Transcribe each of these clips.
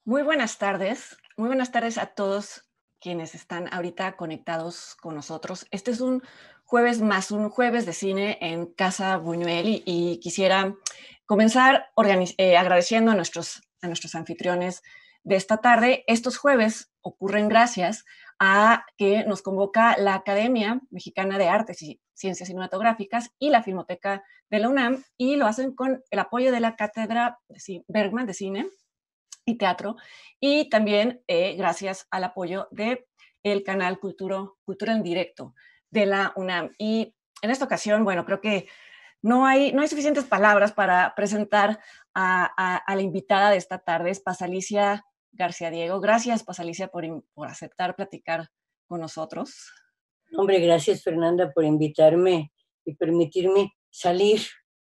Muy buenas tardes a todos quienes están ahorita conectados con nosotros. Este es un jueves más, un jueves de cine en Casa Buñuel y quisiera comenzar agradeciendo a nuestros anfitriones de esta tarde. Estos jueves ocurren gracias a que nos convoca la Academia Mexicana de Artes y Ciencias Cinematográficas y la Filmoteca de la UNAM, y lo hacen con el apoyo de la Cátedra Bergman de Cine y Teatro, y también gracias al apoyo de el canal Cultura en Directo de la UNAM. Y en esta ocasión, bueno, creo que no hay suficientes palabras para presentar a la invitada de esta tarde, es Pasalicia García Diego. Gracias, Pasalicia, por aceptar platicar con nosotros. Hombre, gracias Fernanda por invitarme y permitirme salir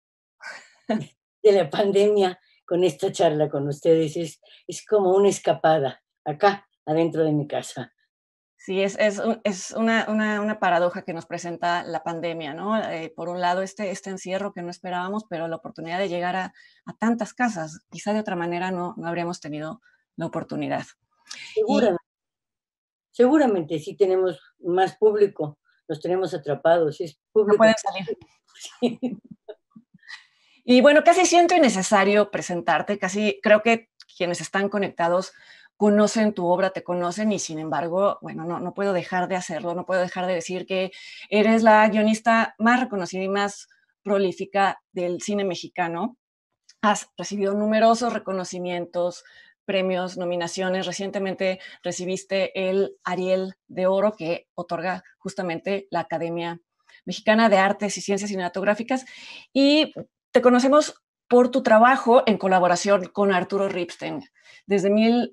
de la pandemia con esta charla con ustedes. Es como una escapada acá, adentro de mi casa. Sí, es una paradoja que nos presenta la pandemia, ¿no? Por un lado, este encierro que no esperábamos, pero la oportunidad de llegar a tantas casas. Quizá de otra manera no habríamos tenido la oportunidad. Y Seguramente, seguramente sí tenemos más público, los tenemos atrapados, es no público. pueden salir. Y bueno, casi siento innecesario presentarte, casi creo que quienes están conectados conocen tu obra, te conocen, y sin embargo, bueno, no puedo dejar de hacerlo, no puedo dejar de decir que eres la guionista más reconocida y más prolífica del cine mexicano. Has recibido numerosos reconocimientos, premios, nominaciones. Recientemente recibiste el Ariel de Oro que otorga justamente la Academia Mexicana de Artes y Ciencias Cinematográficas, y te conocemos por tu trabajo en colaboración con Arturo Ripstein. Desde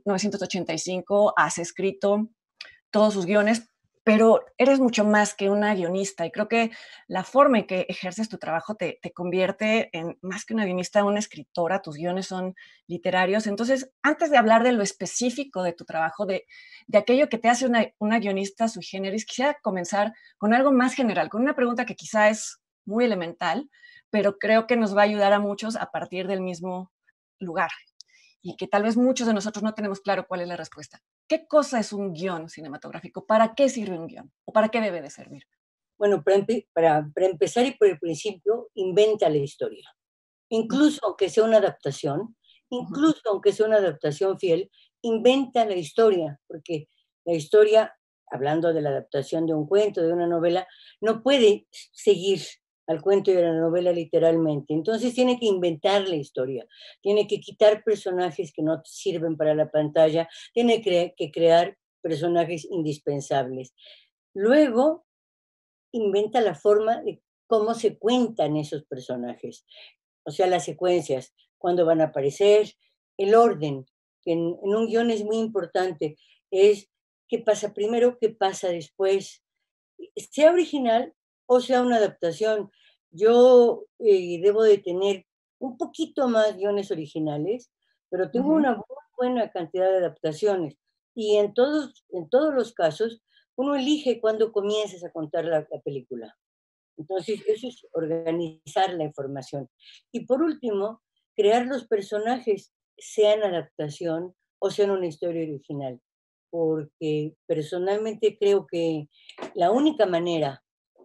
1985 has escrito todos sus guiones, pero eres mucho más que una guionista, y creo que la forma en que ejerces tu trabajo te convierte en más que una guionista, una escritora. Tus guiones son literarios. Entonces, antes de hablar de lo específico de tu trabajo, de aquello que te hace una guionista sui generis, quisiera comenzar con algo más general, con una pregunta que quizá es muy elemental, pero creo que nos va a ayudar a muchos a partir del mismo lugar, y que tal vez muchos de nosotros no tenemos claro cuál es la respuesta. ¿Qué cosa es un guión cinematográfico? ¿Para qué sirve un guión? ¿O para qué debe de servir? Bueno, para empezar y por el principio, inventa la historia. Incluso aunque sea una adaptación, Ujú. incluso aunque sea una adaptación fiel, inventa la historia, porque la historia, hablando de la adaptación de un cuento, de una novela, no puede seguir al cuento y a la novela literalmente. Entonces tiene que inventar la historia, tiene que quitar personajes que no sirven para la pantalla, tiene que crear personajes indispensables. Luego inventa la forma de cómo se cuentan esos personajes, o sea, las secuencias, cuándo van a aparecer, el orden, que en un guión es muy importante, es qué pasa primero, qué pasa después, sea original o sea una adaptación. Yo debo de tener un poquito más guiones originales, pero tengo Ujú. una muy buena cantidad de adaptaciones. Y en todos los casos, uno elige cuándo comienzas a contar la película. Entonces, eso es organizar la información. Y por último, crear los personajes, sean adaptación o sean una historia original. Porque personalmente creo que la única manera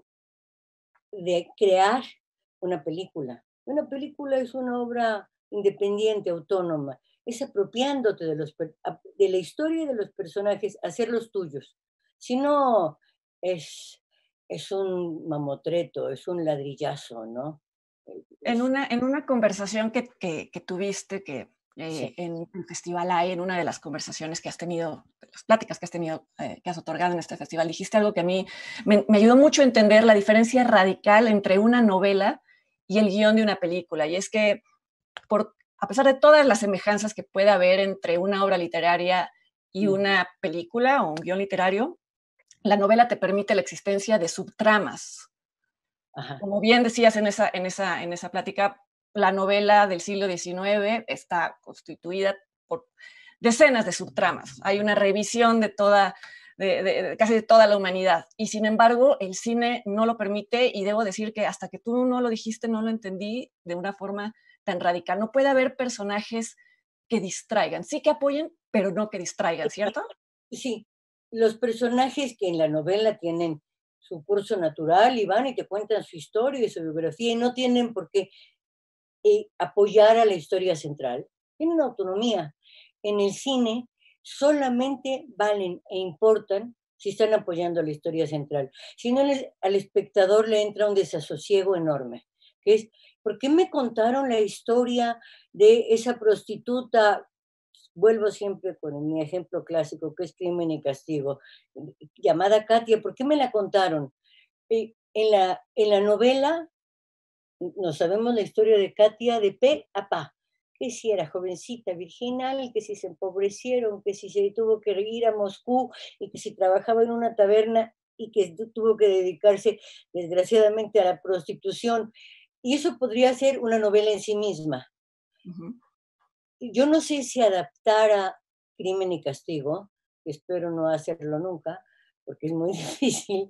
de crear una película es una obra independiente, autónoma, es apropiándote de la historia y de los personajes, hacerlos tuyos. Si no, es, es un mamotreto, es un ladrillazo, ¿no? Es, En una conversación que tuviste, sí. en el Festival hay, en una de las conversaciones que has tenido, de las pláticas que has tenido, que has otorgado en este festival, dijiste algo que a mí me ayudó mucho a entender la diferencia radical entre una novela y el guión de una película. Y es que a pesar de todas las semejanzas que puede haber entre una obra literaria y Ujú, una película o un guión literario, la novela te permite la existencia de subtramas. ajá, Como bien decías en esa plática, la novela del siglo XIX está constituida por decenas de subtramas. Hay una revisión de casi de toda la humanidad. Y sin embargo, el cine no lo permite, y debo decir que hasta que tú no lo dijiste, no lo entendí de una forma tan radical. No puede haber personajes que distraigan, sí que apoyen, pero no que distraigan, ¿cierto? Sí, los personajes que en la novela tienen su curso natural y van y te cuentan su historia y su biografía y no tienen por qué apoyar a la historia central, tienen autonomía. En el cine solamente valen e importan si están apoyando a la historia central. Si no, al espectador le entra un desasosiego enorme, que es, ¿por qué me contaron la historia de esa prostituta? Vuelvo siempre con mi ejemplo clásico, que es Crimen y Castigo, llamada Katia, ¿por qué me la contaron? En la novela no sabemos la historia de Katia de pe a pa, que si era jovencita, virginal, que si se empobrecieron, que si se tuvo que ir a Moscú y que si trabajaba en una taberna y que tuvo que dedicarse desgraciadamente a la prostitución. Y eso podría ser una novela en sí misma. Ujú. Yo no sé si adaptara Crimen y Castigo, espero no hacerlo nunca, porque es muy difícil,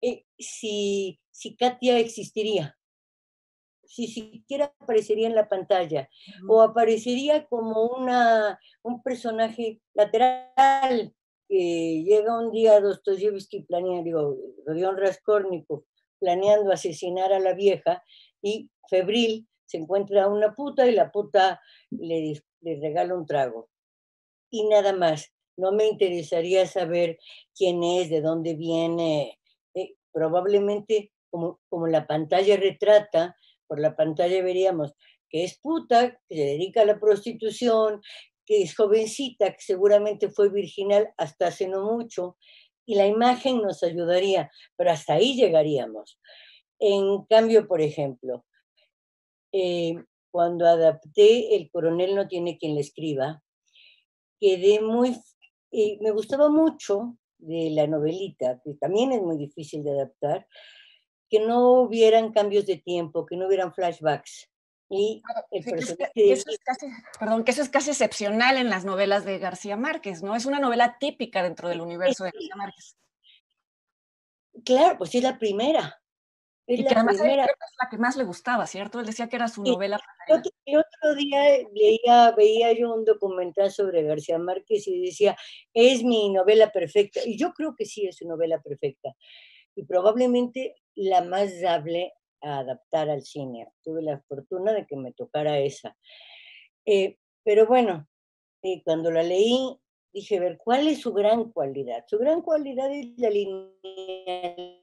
si Katia existiría, si siquiera aparecería en la pantalla, Ujú. o aparecería como un personaje lateral, que llega un día Dostoyevsky planeando, Rodion Raskolnikov, planeando asesinar a la vieja, y febril se encuentra a una puta y la puta le regala un trago. Y nada más. No me interesaría saber quién es, de dónde viene. Probablemente, como la pantalla retrata, por la pantalla veríamos que es puta, que se dedica a la prostitución, que es jovencita, que seguramente fue virginal hasta hace no mucho, y la imagen nos ayudaría, pero hasta ahí llegaríamos. En cambio, por ejemplo, eh, cuando adapté El coronel no tiene quien le escriba, quedé muy, me gustaba mucho de la novelita, que también es muy difícil de adaptar, que no hubieran cambios de tiempo, que no hubieran flashbacks. Y el Sí, personaje que del eso es casi, perdón, que eso es casi excepcional en las novelas de García Márquez, ¿no? Es una novela típica dentro del universo de García Márquez. claro, pues es Y que la además a él primera. creo que es la que más le gustaba, ¿cierto? Él decía que era su Y novela el preferida. otro, el otro día veía yo un documental sobre García Márquez y decía, es mi novela perfecta. Y yo creo que sí es su novela perfecta. Y probablemente la más dable a adaptar al cine. Tuve la fortuna de que me tocara esa. Pero bueno, cuando la leí, dije, a ver, ¿cuál es su gran cualidad? Su gran cualidad es la linealidad.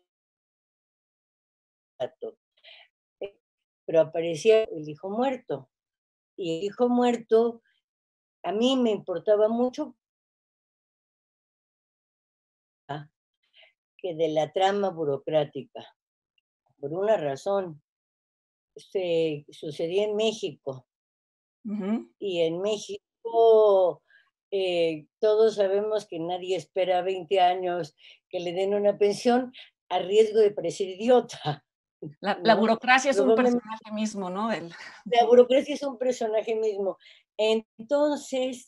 eh, Pero aparecía el hijo muerto. Y el hijo muerto, a mí me importaba mucho que de la trama burocrática, por una razón. Se sucedía en México Ujú. y en México todos sabemos que nadie espera 20 años que le den una pensión a riesgo de parecer idiota, La ¿no? burocracia es un Probablemente personaje mismo, ¿no? Del la burocracia es un personaje mismo. Entonces,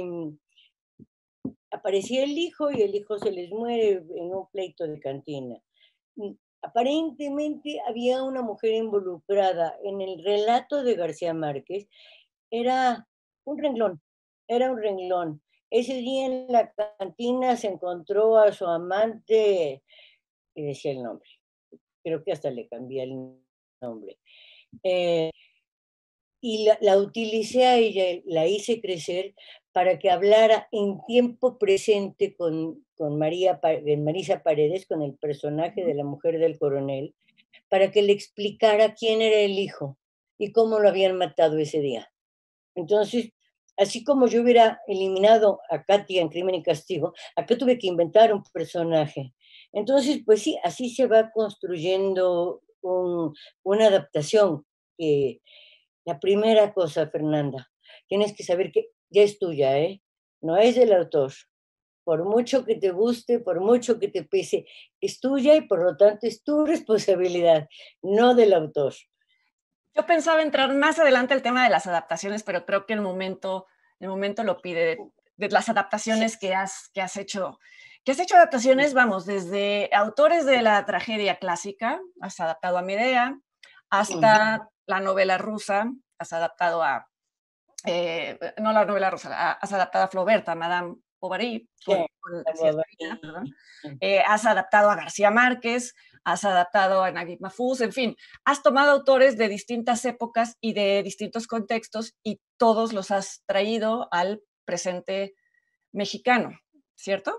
aparecía el hijo y el hijo se les muere en un pleito de cantina. Aparentemente había una mujer involucrada en el relato de García Márquez. Era un renglón, era un renglón. Ese día en la cantina se encontró a su amante, y decía el nombre, creo que hasta le cambié el nombre. Eh, y la utilicé a ella, la hice crecer para que hablara en tiempo presente con Marisa Paredes, con el personaje de la mujer del coronel, para que le explicara quién era el hijo y cómo lo habían matado ese día. Entonces, así como yo hubiera eliminado a Katia en Crimen y Castigo, acá tuve que inventar un personaje. Entonces, pues sí, así se va construyendo una adaptación. La primera cosa, Fernanda, tienes que saber que ya es tuya, ¿eh? No es del autor. Por mucho que te guste, por mucho que te pese, es tuya y por lo tanto es tu responsabilidad, no del autor. yo pensaba entrar más adelante al tema de las adaptaciones, pero creo que el momento lo pide de las Sí. adaptaciones que has hecho adaptaciones, vamos, desde autores de la tragedia clásica, has adaptado a Medea, Ujú. hasta la novela rusa, has adaptado a no la novela rosa, has adaptado a Flauberta, Madame Bovary, Sí, sí, es Marina, perdón. Has adaptado a García Márquez, has adaptado a Naguib Mahfouz, en fin, has tomado autores de distintas épocas y de distintos contextos y todos los has traído al presente mexicano, ¿cierto?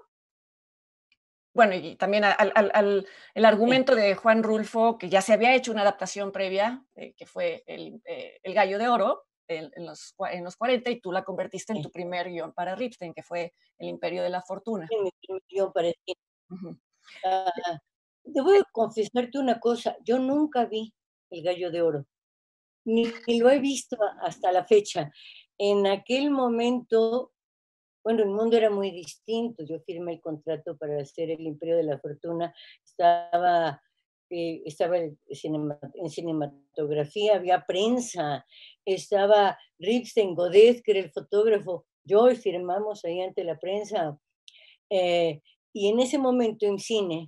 Bueno, y también el sí, argumento de Juan Rulfo, que ya se había hecho una adaptación previa, que fue El Gallo de Oro, en los 40, y tú la convertiste en sí. tu primer guión para Ripstein, que fue El Imperio de la Fortuna. Sí, mi primer guión para el cine. Ujú. Ah, debo confesarte una cosa, yo nunca vi El Gallo de Oro, ni lo he visto hasta la fecha. En aquel momento, bueno, el mundo era muy distinto. Yo firmé el contrato para hacer El Imperio de la Fortuna. Estaba, estaba en cinematografía, había prensa, estaba Ripstein, Godet, que era el fotógrafo. Yo y firmamos ahí ante la prensa. Eh, y en ese momento en cine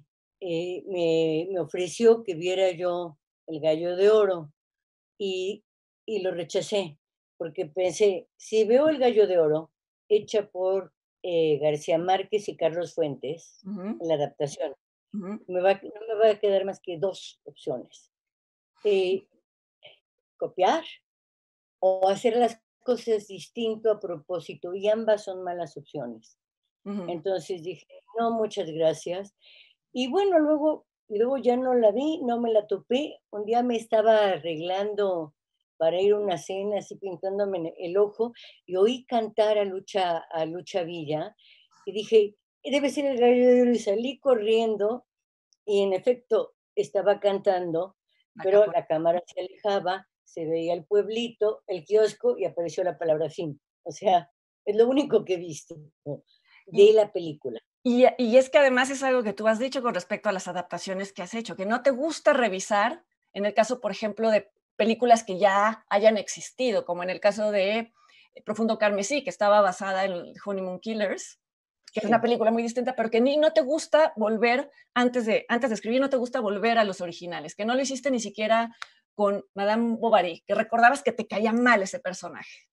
me ofreció que viera yo El Gallo de Oro y, y lo rechacé, porque pensé, si veo El Gallo de Oro, hecha por García Márquez y Carlos Fuentes, Ujú, en la adaptación, ujú, no me va a quedar más que dos opciones. Eh, copiar o hacer las cosas distinto a propósito, y ambas son malas opciones. ujú. Entonces dije, no, muchas gracias. Y bueno, luego ya no la vi, no me la topé. Un día me estaba arreglando para ir a una cena, así pintándome el ojo, y oí cantar a Lucha Villa, y dije, debe ser el Gallo de Oro", y salí corriendo, y en efecto estaba cantando, La pero Capo- la cámara se alejaba, se veía el pueblito, el kiosco, y apareció la palabra fin. O sea, es lo único que he visto, ¿no?, de Y, la película. y es que además es algo que tú has dicho con respecto a las adaptaciones que has hecho, que no te gusta revisar, en el caso, por ejemplo, de películas que ya hayan existido, como en el caso de Profundo Carmesí, que estaba basada en Honeymoon Killers, que es una Sí. película muy distinta, pero que ni no te gusta volver, antes de escribir, no te gusta volver a los originales, que no lo hiciste ni siquiera con Madame Bovary, que recordabas que te caía mal ese personaje.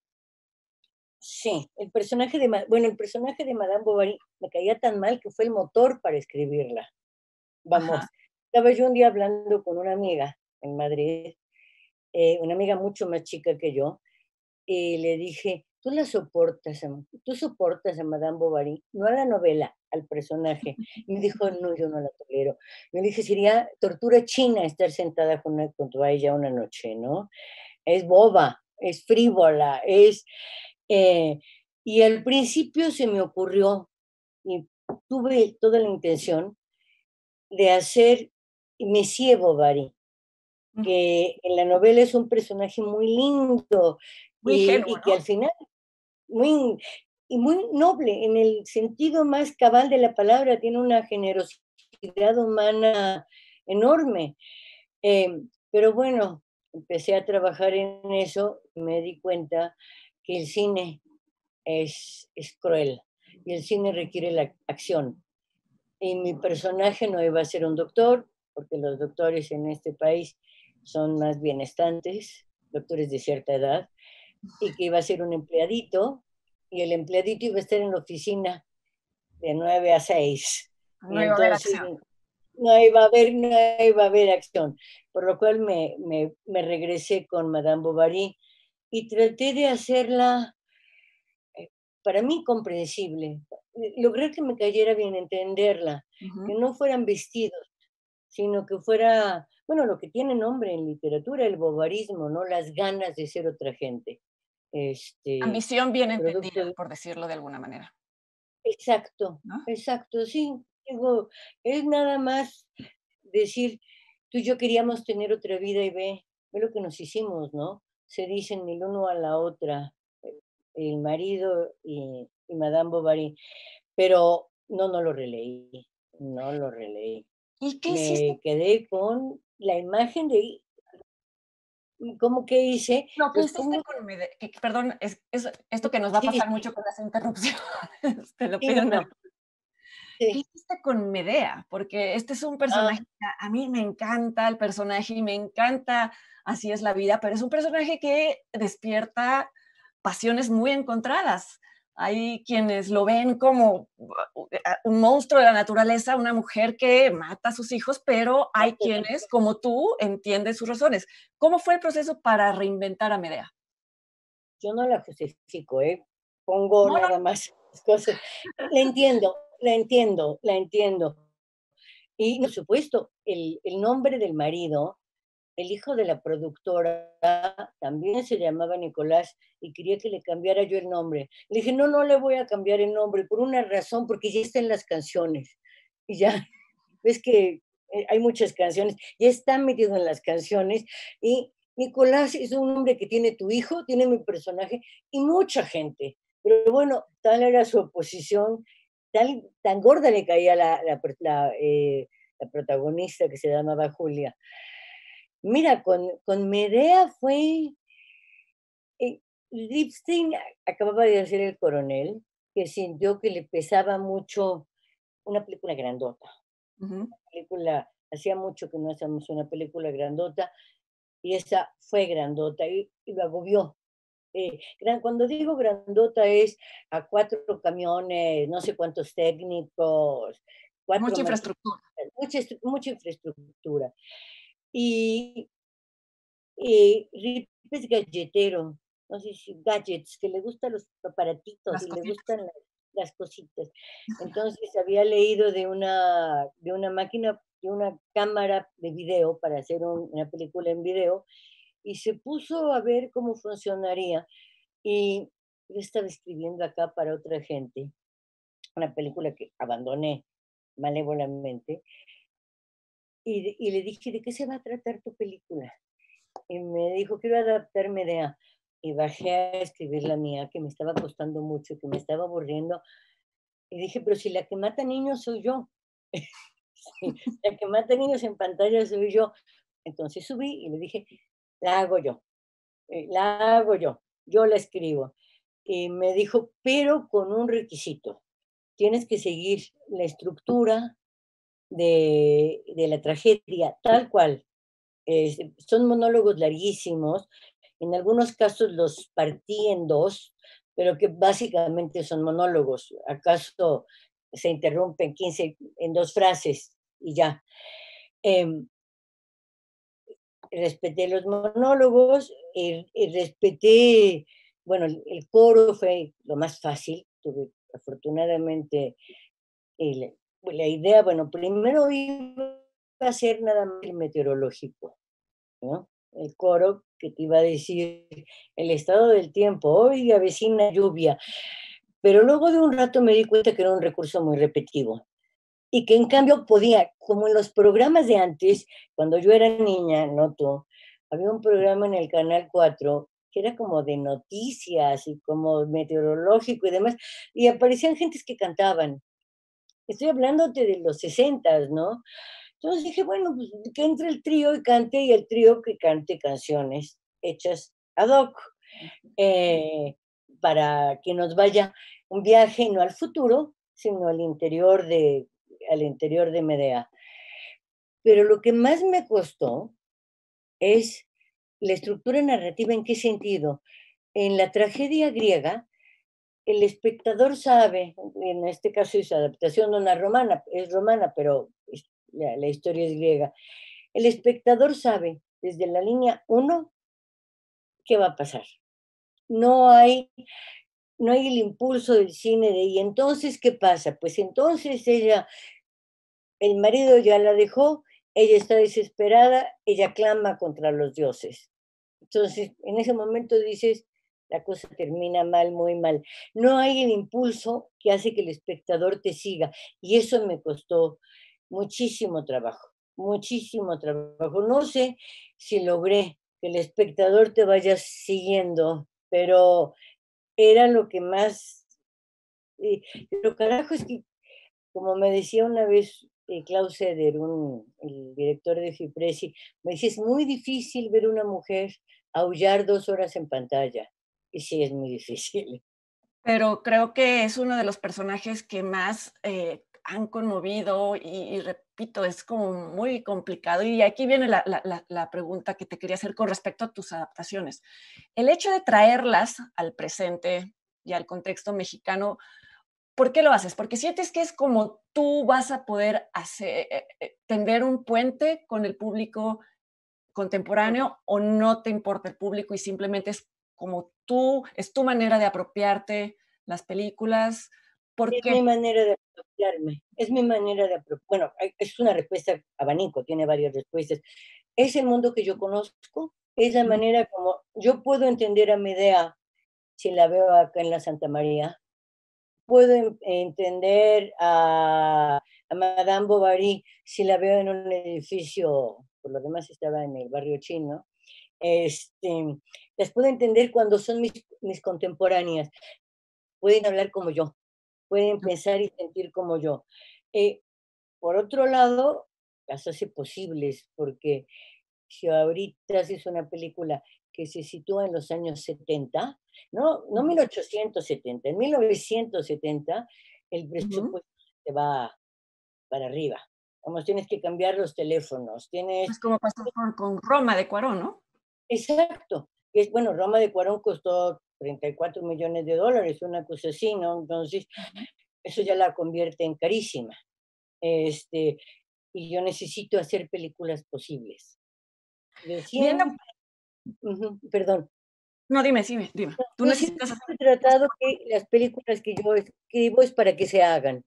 Sí, el personaje de Madame Bovary me caía tan mal que fue el motor para escribirla. Ajá. Vamos, estaba yo un día hablando con una amiga en Madrid, una amiga mucho más chica que yo, y le dije: tú soportas a Madame Bovary, no a la novela, al personaje". Y me dijo: "No, yo no la tolero". Me dije: "Sería tortura china estar sentada junto a ella una noche, ¿no? Es boba, es frívola, eh, y al principio se me ocurrió, y tuve toda la intención de hacer Monsieur Bovary, que en la novela es un personaje muy lindo Muy ingenuo, y que ¿no? al final muy muy noble, en el sentido más cabal de la palabra, tiene una generosidad humana enorme. Pero bueno, empecé a trabajar en eso y me di cuenta que el cine es cruel y el cine requiere la acción. Y mi personaje no iba a ser un doctor, porque los doctores en este país son más bienestantes, doctores de cierta edad, y que iba a ser un empleadito, y el empleadito iba a estar en la oficina de 9 a 6. Y No iba a haber entonces acción. no iba a haber acción, por lo cual me regresé con Madame Bovary y traté de hacerla, eh, para mí comprensible, lograr que me cayera bien, entenderla, que Ujú. no fueran vestidos, sino que fuera, bueno, lo que tiene nombre en literatura, el bovarismo, ¿no? Las ganas de ser otra gente. Este, Ambición bien producto entendida, de por decirlo de alguna manera, exacto, ¿no? exacto, sí. Digo, es nada más decir, tú y yo queríamos tener otra vida y ve lo que nos hicimos, ¿no? Se dicen el uno a la otra, el marido y Madame Bovary, pero no lo releí, no lo releí. ¿Y qué hiciste? Me quedé con la imagen de ¿cómo que hice? No, ¿qué Pues hiciste pongo con perdón, es esto que nos va a sí, pasar sí, mucho con las interrupciones, te lo sí, pido una no, ¿qué sí. hiciste con Medea? Porque este es un Ah, personaje que a mí me encanta el personaje y me encanta Así es la vida, pero es un personaje que despierta pasiones muy encontradas. Hay quienes lo ven como un monstruo de la naturaleza, una mujer que mata a sus hijos, pero hay quienes, como tú, entienden sus razones. ¿Cómo fue el proceso para reinventar a Medea? Yo no la justifico, ¿eh? Pongo No, no, nada más las cosas. La entiendo, la entiendo, la entiendo. Y por supuesto, el nombre del marido, el hijo de la productora, también se llamaba Nicolás y quería que le cambiara yo el nombre. Le dije, no, no le voy a cambiar el nombre por una razón, porque ya está en las canciones. Y ya, ves que hay muchas canciones, ya está metido en las canciones. Y Nicolás es un nombre que tiene tu hijo, tiene mi personaje y mucha gente. Pero bueno, tal era su oposición, tan gorda le caía la protagonista que se llamaba Julia. Mira, con Medea fue, Lipstein acababa de hacer El Coronel, que sintió que le pesaba mucho una película grandota. ujú. Película, hacía mucho que no hacíamos una película grandota, y esa fue grandota, y lo agobió. Cuando digo grandota es a 4 camiones, no sé cuántos técnicos, cuatro Mucha maquinadas, infraestructura. mucha infraestructura. Y Ripes galletero, no sé si gadgets, que le gustan los aparatitos Las y le cositas. gustan las cositas. Entonces había leído de una máquina, de una cámara de video para hacer una película en video, y se puso a ver cómo funcionaría. Y yo estaba escribiendo acá para otra gente, una película que abandoné malévolamente, y le dije, ¿de qué se va a tratar tu película? Y me dijo, quiero adaptar Medea. Y bajé a escribir la mía, que me estaba costando mucho, que me estaba aburriendo. Y dije, pero si la que mata niños soy yo. Sí, la que mata niños en pantalla soy yo. Entonces subí y le dije, la hago yo, la hago yo la escribo. Y me dijo, pero con un requisito. Tienes que seguir la estructura de la tragedia, tal cual. Son monólogos larguísimos, en algunos casos los partí en dos, pero que básicamente son monólogos. ¿Acaso se interrumpen 15 en dos frases y ya? Em, Respeté los monólogos, y respeté, bueno, el coro fue lo más fácil. Tuve afortunadamente la idea, bueno, primero iba a ser nada más el meteorológico, ¿no? El coro que te iba a decir el estado del tiempo, hoy avecina lluvia, pero luego de un rato me di cuenta que era un recurso muy repetitivo y que en cambio podía, como en los programas de antes, cuando yo era niña, no tú, había un programa en el Canal 4 que era como de noticias y como meteorológico y demás, y aparecían gentes que cantaban. Estoy hablándote de los 60, ¿no? Entonces dije, bueno, pues que entre el trío y cante, y el trío que cante canciones hechas ad hoc, eh, para que nos vaya un viaje no al futuro, sino al interior de Medea. Pero lo que más me costó es la estructura narrativa. ¿En qué sentido? En la tragedia griega, el espectador sabe, en este caso es adaptación de una romana, es romana, pero la historia es griega. El espectador sabe desde la línea uno qué va a pasar. No hay, no hay el impulso del cine de, ¿y entonces qué pasa? Pues entonces el marido ya la dejó, ella está desesperada, ella clama contra los dioses. Entonces, en ese momento dices, la cosa termina mal, muy mal. No hay el impulso que hace que el espectador te siga. Y eso me costó muchísimo trabajo, muchísimo trabajo. No sé si logré que el espectador te vaya siguiendo, pero era lo que más... eh, pero carajo, es que, como me decía una vez Klaus Eder, el director de Fipresi, me dice, es muy difícil ver una mujer aullar 2 horas en pantalla. Y sí, es muy difícil. Pero creo que es uno de los personajes que más han conmovido y repito, es como muy complicado. Y aquí viene la pregunta que te quería hacer con respecto a tus adaptaciones. El hecho de traerlas al presente y al contexto mexicano, ¿por qué lo haces? ¿Porque sientes que es como tú vas a poder hacer, tender un puente con el público contemporáneo o no te importa el público y simplemente es como tú, es tu manera de apropiarte las películas? ¿Por Es mi qué? manera de apropiarme, es mi manera de bueno, es una respuesta abanico, tiene varias respuestas. Es el mundo que yo conozco, es la Ujú, manera como yo puedo entender a Medea si la veo acá en la Santa María, puedo entender a Madame Bovary si la veo en un edificio, por lo demás estaba en el barrio chino, este, las puedo entender cuando son mis contemporáneas, pueden hablar como yo, pueden pensar y sentir como yo. Eh, por otro lado, las hace posibles, porque si ahorita haces una película que se sitúa en los años 70, no ujú, 1870, en 1970 el ujú. presupuesto te va para arriba. Vamos, tienes que cambiar los teléfonos, Pues tienes como pasó con Roma de Cuarón, ¿no? exacto. Es, bueno, Roma de Cuarón costó 34 millones de dólares, una cosa así, ¿no? Entonces, Ujú. eso ya la convierte en carísima. Este, y yo necesito hacer películas posibles. Yo Viendo, siempre, ujú, perdón, no, dime, dime, dime. Tú yo necesitas siempre hacer he tratado que las películas que yo escribo es para que se hagan,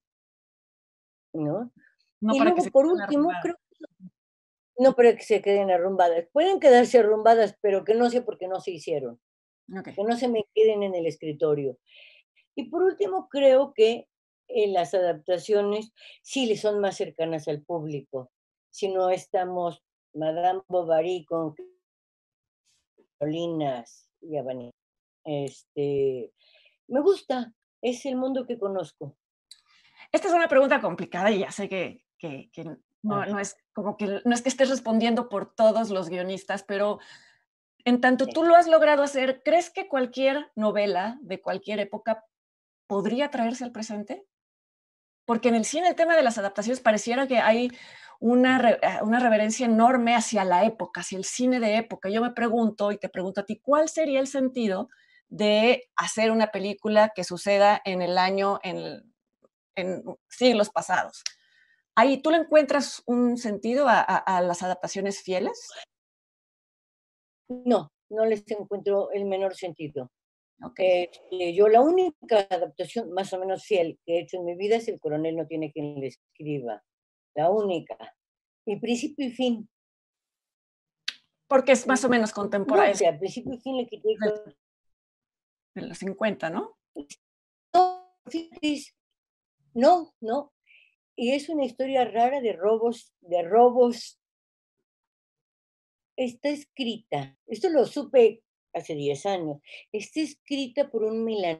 ¿no? no Y para que se luego, por queden último, arrumbadas. creo no para que se queden arrumbadas. Pueden quedarse arrumbadas, pero que no sea porque no se hicieron, Okey. que no se me queden en el escritorio. Y por último, creo que las adaptaciones sí le son más cercanas al público. Si no estamos Madame Bovary con Carolinas y Abanico. Me gusta, es el mundo que conozco. Esta es una pregunta complicada y ya sé que no Ajá, es como que no es que estés respondiendo por todos los guionistas, pero en tanto sí. tú lo has logrado hacer, ¿crees que cualquier novela de cualquier época podría traerse al presente? Porque en el cine el tema de las adaptaciones pareciera que hay una reverencia enorme hacia la época, hacia el cine de época. Yo me pregunto, y te pregunto a ti, ¿cuál sería el sentido de hacer una película que suceda en el año, en siglos pasados? Ahí, ¿tú le encuentras un sentido a las adaptaciones fieles? No, no les encuentro el menor sentido. Okey. Yo la única adaptación más o menos fiel que he hecho en mi vida es El coronel no tiene quien le escriba, la única. Y principio y fin. Porque es más o Y menos no, o contemporáneo, es sea, principio y fin le quité del de los 50, ¿no? no, fíjate, no, no. Y es una historia rara de robos. Está escrita, esto lo supe hace 10 años, está escrita por un milanés,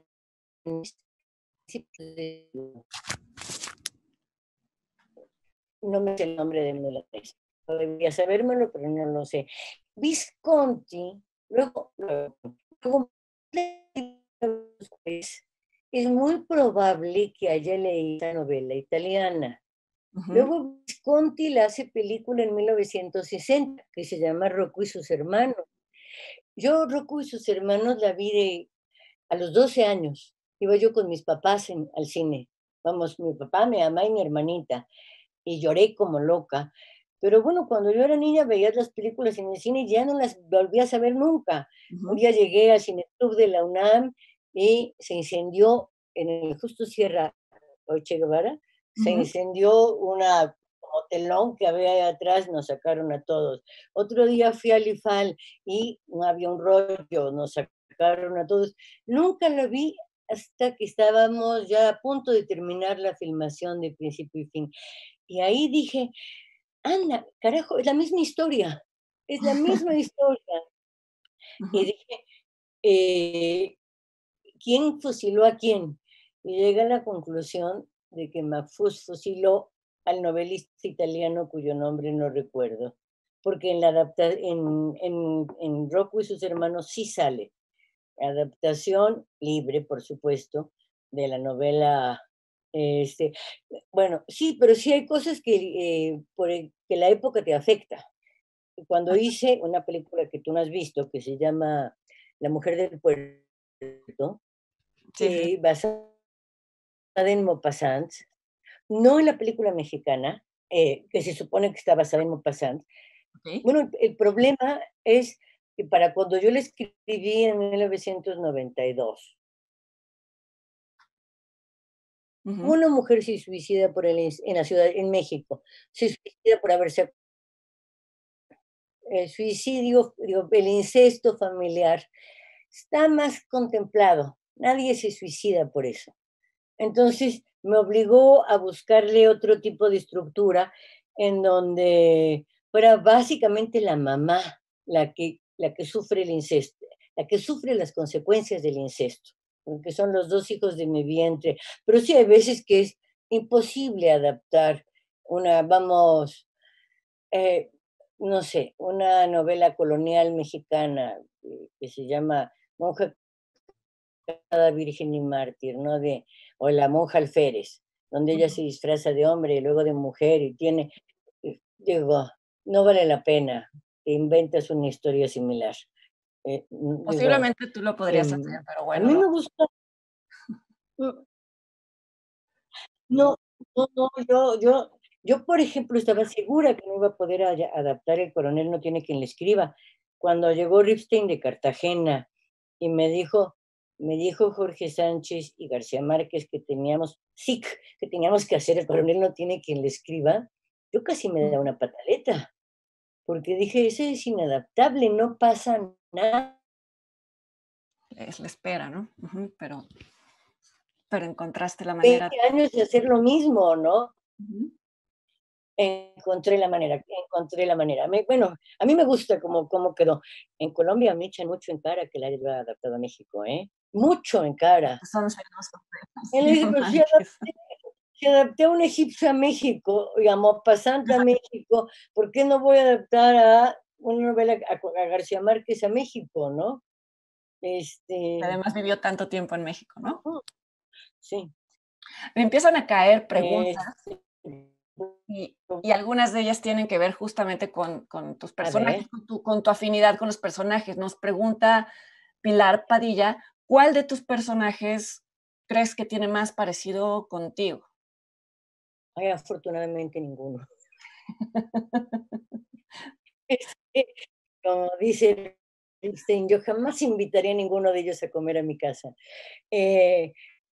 no me sé el nombre del milanés, debería sabérmelo, pero no lo sé. Visconti, luego es muy probable que haya leído esta novela italiana. Ujú, Luego Visconti la hace película en 1960, que se llama Rocco y sus hermanos. Yo, Rocco y sus hermanos, la vi a los 12 años. Iba yo con mis papás al cine. Vamos, mi papá, mi mamá y mi hermanita. Y lloré como loca. Pero bueno, cuando yo era niña veías las películas en el cine y ya no las volvías a ver nunca. Un ujú, día llegué al Cineclub de la UNAM y se incendió en el Justo Sierra o Che Guevara, se ujú. incendió una como telón que había ahí atrás, nos sacaron a todos. Otro día fui al IFAL y no había un rollo, nos sacaron a todos. Nunca la vi hasta que estábamos ya a punto de terminar la filmación de principio y fin. Y ahí dije, anda, carajo, es la misma historia. Y Ujú. dije, ¿quién fusiló a quién? Y llegué a la conclusión de que Mahfouz fusiló al novelista italiano cuyo nombre no recuerdo, porque en Rocco y sus hermanos sí sale adaptación libre, por supuesto, de la novela Este, bueno, sí, pero sí hay cosas que, que la época te afecta. Cuando hice una película que tú no has visto, que se llama La mujer del puerto, Sí, sí. basada en Maupassant, no en la película mexicana, que se supone que está basada en Maupassant. Ok. Bueno, el problema es que para cuando yo la escribí en 1992, Ujú. una mujer se suicida en la ciudad, en México, se suicida por haberse el suicidio, digo, el incesto familiar está más contemplado. Nadie se suicida por eso. Entonces me obligó a buscarle otro tipo de estructura en donde fuera básicamente la mamá la que sufre el incesto, la que sufre las consecuencias del incesto, porque son los dos hijos de mi vientre. Pero sí hay veces que es imposible adaptar vamos, eh, no sé, una novela colonial mexicana que se llama Monja Cada Virgen y Mártir, ¿no? O La monja alférez, donde ella se disfraza de hombre y luego de mujer y digo, no vale la pena, te inventas una historia similar. Digo, Posiblemente tú lo podrías hacer, pero a bueno, mí no. me gusta, mm, no, no, no, yo, por ejemplo, estaba segura que no iba a poder adaptar El coronel no tiene quien le escriba. Cuando llegó Ripstein de Cartagena y me dijo Jorge Sánchez y García Márquez que teníamos, sí, que teníamos que hacer El coronel no tiene quien le escriba, yo casi me da Ujú. una pataleta, porque dije, ese es inadaptable, no pasa nada. Es la espera, ¿no? Ujú, pero encontraste la manera. 20 años de hacer lo mismo, ¿no? Ujú. Encontré la manera. Bueno, a mí me gusta cómo quedó. En Colombia me echan mucho en cara que la haya adaptado a México, ¿eh? Mucho en cara. Son celosos de Él le dice, García pero Márquez. si adapté a un egipcio a México, digamos, pasante a México, ¿por qué no voy a adaptar a una novela a García Márquez a México, no? Este, Además vivió tanto tiempo en México, ¿no? ujú, sí. Me empiezan a caer preguntas Este, y algunas de ellas tienen que ver justamente con tus a ver, personajes, con tu afinidad con los personajes. Nos pregunta Pilar Padilla, ¿cuál de tus personajes crees que tiene más parecido contigo? ay, afortunadamente ninguno. Este, como dice Einstein, yo jamás invitaría a ninguno de ellos a comer a mi casa. Eh,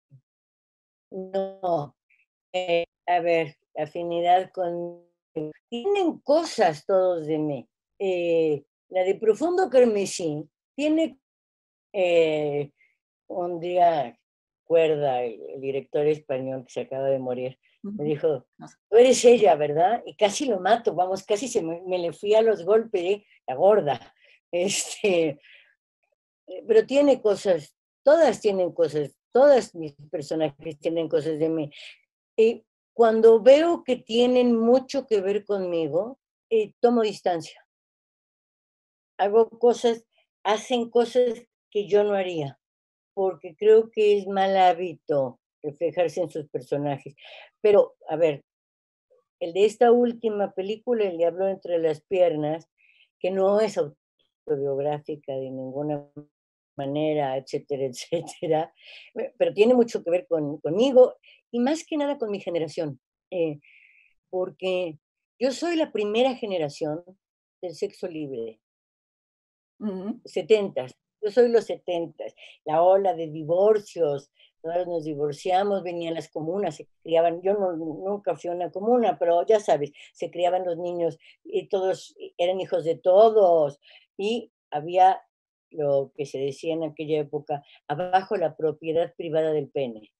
no, a ver, afinidad con... Tienen cosas todos de mí. La de Profundo Carmesí tiene eh, un día, cuerda, el director español que se acaba de morir, me Ujú. dijo, No sé. tú eres ella, ¿verdad? Y casi lo mato, vamos, casi me le fui a los golpes, la gorda. Este, pero tiene cosas, todas tienen cosas, todas mis personajes tienen cosas de mí. Y cuando veo que tienen mucho que ver conmigo, tomo distancia. Hago cosas, hacen cosas que yo no haría, porque creo que es mal hábito reflejarse en sus personajes. Pero, a ver, el de esta última película, El diablo entre las piernas, que no es autobiográfica de ninguna manera, etcétera, etcétera, pero tiene mucho que ver conmigo y más que nada con mi generación, porque yo soy la primera generación del sexo libre, Ujú. setentas, yo soy los setentas, la ola de divorcios, todos nos divorciamos, venían las comunas, se criaban, yo nunca fui a una comuna, pero ya sabes, se criaban los niños y todos eran hijos de todos y había lo que se decía en aquella época, abajo la propiedad privada del pene.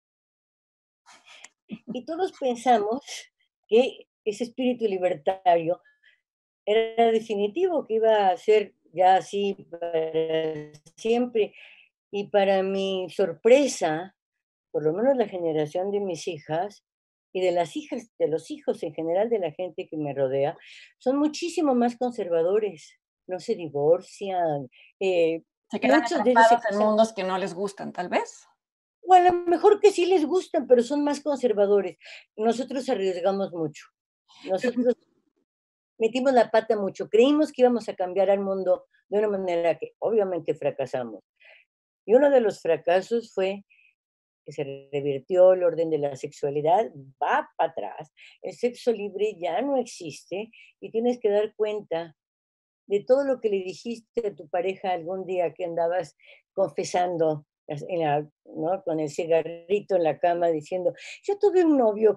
Y todos pensamos que ese espíritu libertario era definitivo, que iba a ser ya así para siempre. Y para mi sorpresa, por lo menos la generación de mis hijas y de las hijas, de los hijos en general de la gente que me rodea, son muchísimo más conservadores, no se divorcian, Se quedan muchos de ellos atrapados se en casan. mundos que no les gustan, tal vez. O a lo mejor que sí les gustan, pero son más conservadores. Nosotros arriesgamos mucho. Nosotros metimos la pata mucho. Creímos que íbamos a cambiar al mundo de una manera que obviamente fracasamos. Y uno de los fracasos fue que se revirtió el orden de la sexualidad, va para atrás. El sexo libre ya no existe y tienes que dar cuenta de todo lo que le dijiste a tu pareja algún día que andabas confesando ¿no? Con el cigarrito en la cama diciendo, yo tuve un novio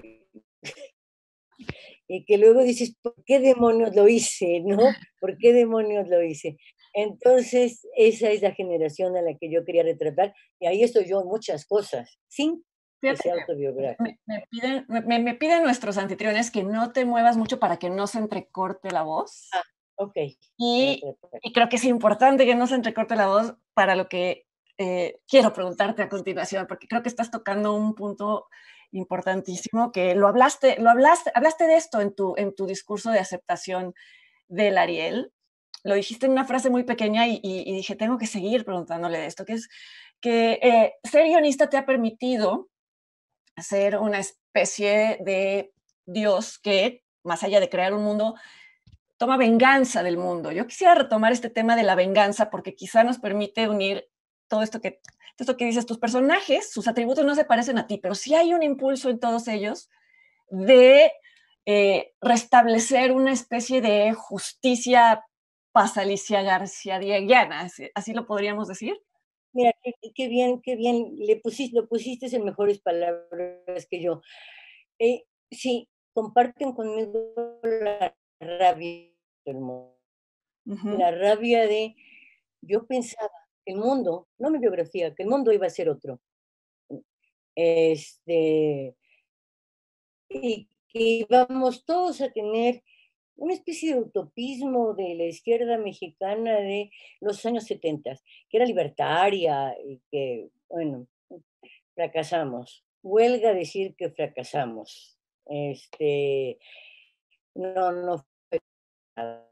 y que luego dices, ¿por qué demonios lo hice? ¿No? ¿Por qué demonios lo hice? Entonces, esa es la generación a la que yo quería retratar y ahí estoy yo en muchas cosas, sin que Fíjate sea que autobiográfico. me piden nuestros anfitriones que no te muevas mucho para que no se entrecorte la voz. Ah, ok, voy a Y, tratar. y creo que es importante que no se entrecorte la voz para lo que quiero preguntarte a continuación, porque creo que estás tocando un punto importantísimo que hablaste de esto en tu discurso de aceptación del Ariel. Lo dijiste en una frase muy pequeña y dije, tengo que seguir preguntándole de esto, que es que ser guionista te ha permitido ser una especie de Dios que, más allá de crear un mundo, toma venganza del mundo. Yo quisiera retomar este tema de la venganza porque quizá nos permite unir todo esto que dices, tus personajes, sus atributos no se parecen a ti, pero sí hay un impulso en todos ellos de restablecer una especie de justicia pasalicia garciadiana, así lo podríamos decir. Mira, qué bien, lo pusiste en mejores palabras que yo. Sí, comparten conmigo la rabia del mundo, Ujú. la rabia de yo pensaba que el mundo, no mi biografía, que el mundo iba a ser otro. Este, y que íbamos todos a tener una especie de utopismo de la izquierda mexicana de los años 70, que era libertaria y que, bueno, fracasamos. Huelga decir que fracasamos. No fue nada.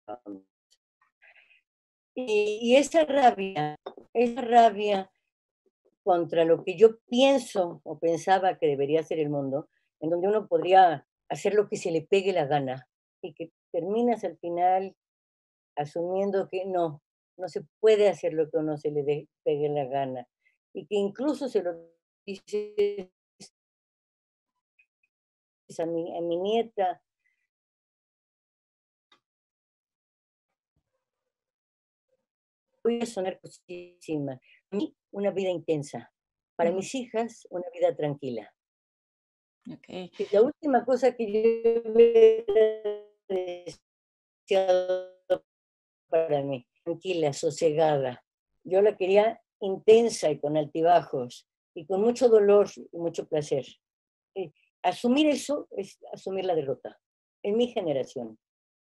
Y esa rabia contra lo que yo pienso o pensaba que debería ser el mundo, en donde uno podría hacer lo que se le pegue la gana y que terminas al final asumiendo que no se puede hacer lo que a uno se le pegue la gana y que incluso se lo dices a mi nieta, voy a sonar cosísima, a mí una vida intensa, para Ujú. mis hijas una vida tranquila. Ok. Que la última cosa que yo hubiera deseado para mí, tranquila, sosegada. Yo la quería intensa y con altibajos, y con mucho dolor y mucho placer. Eh, Asumir eso es asumir la derrota, en mi generación.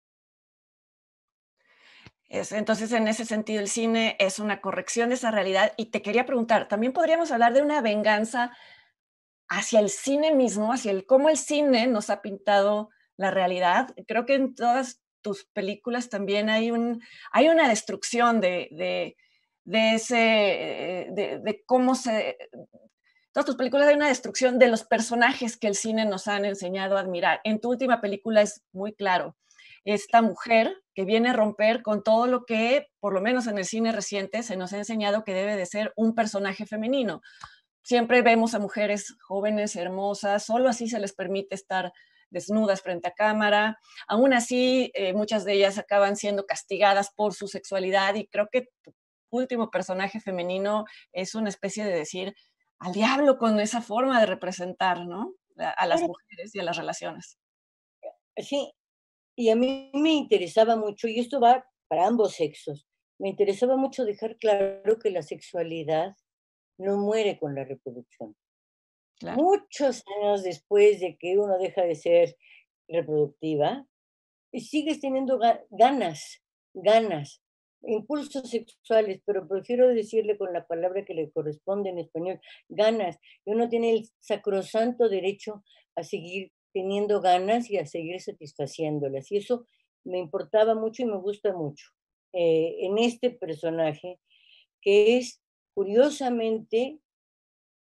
Entonces, en ese sentido, el cine es una corrección de esa realidad. Y te quería preguntar, también podríamos hablar de una venganza hacia el cine mismo, hacia el cómo el cine nos ha pintado la realidad. Creo que en todas tus películas también hay una destrucción de ese, de cómo se... Todas tus películas hay una destrucción de los personajes que el cine nos han enseñado a admirar. En tu última película es muy claro. Esta mujer que viene a romper con todo lo que, por lo menos en el cine reciente, se nos ha enseñado que debe de ser un personaje femenino. Siempre vemos a mujeres jóvenes, hermosas, solo así se les permite estar desnudas frente a cámara. Aún así, muchas de ellas acaban siendo castigadas por su sexualidad y creo que tu último personaje femenino es una especie de decir al diablo con esa forma de representar, ¿no? A las Era mujeres y a las relaciones. así, y a mí me interesaba mucho, y esto va para ambos sexos, me interesaba mucho dejar claro que la sexualidad no muere con la reproducción. Claro. Muchos años después de que uno deja de ser reproductiva, y sigues teniendo ganas, impulsos sexuales, pero prefiero decirle con la palabra que le corresponde en español, ganas. Y uno tiene el sacrosanto derecho a seguir teniendo ganas y a seguir satisfaciéndolas. Y eso me importaba mucho y me gusta mucho en este personaje, que es curiosamente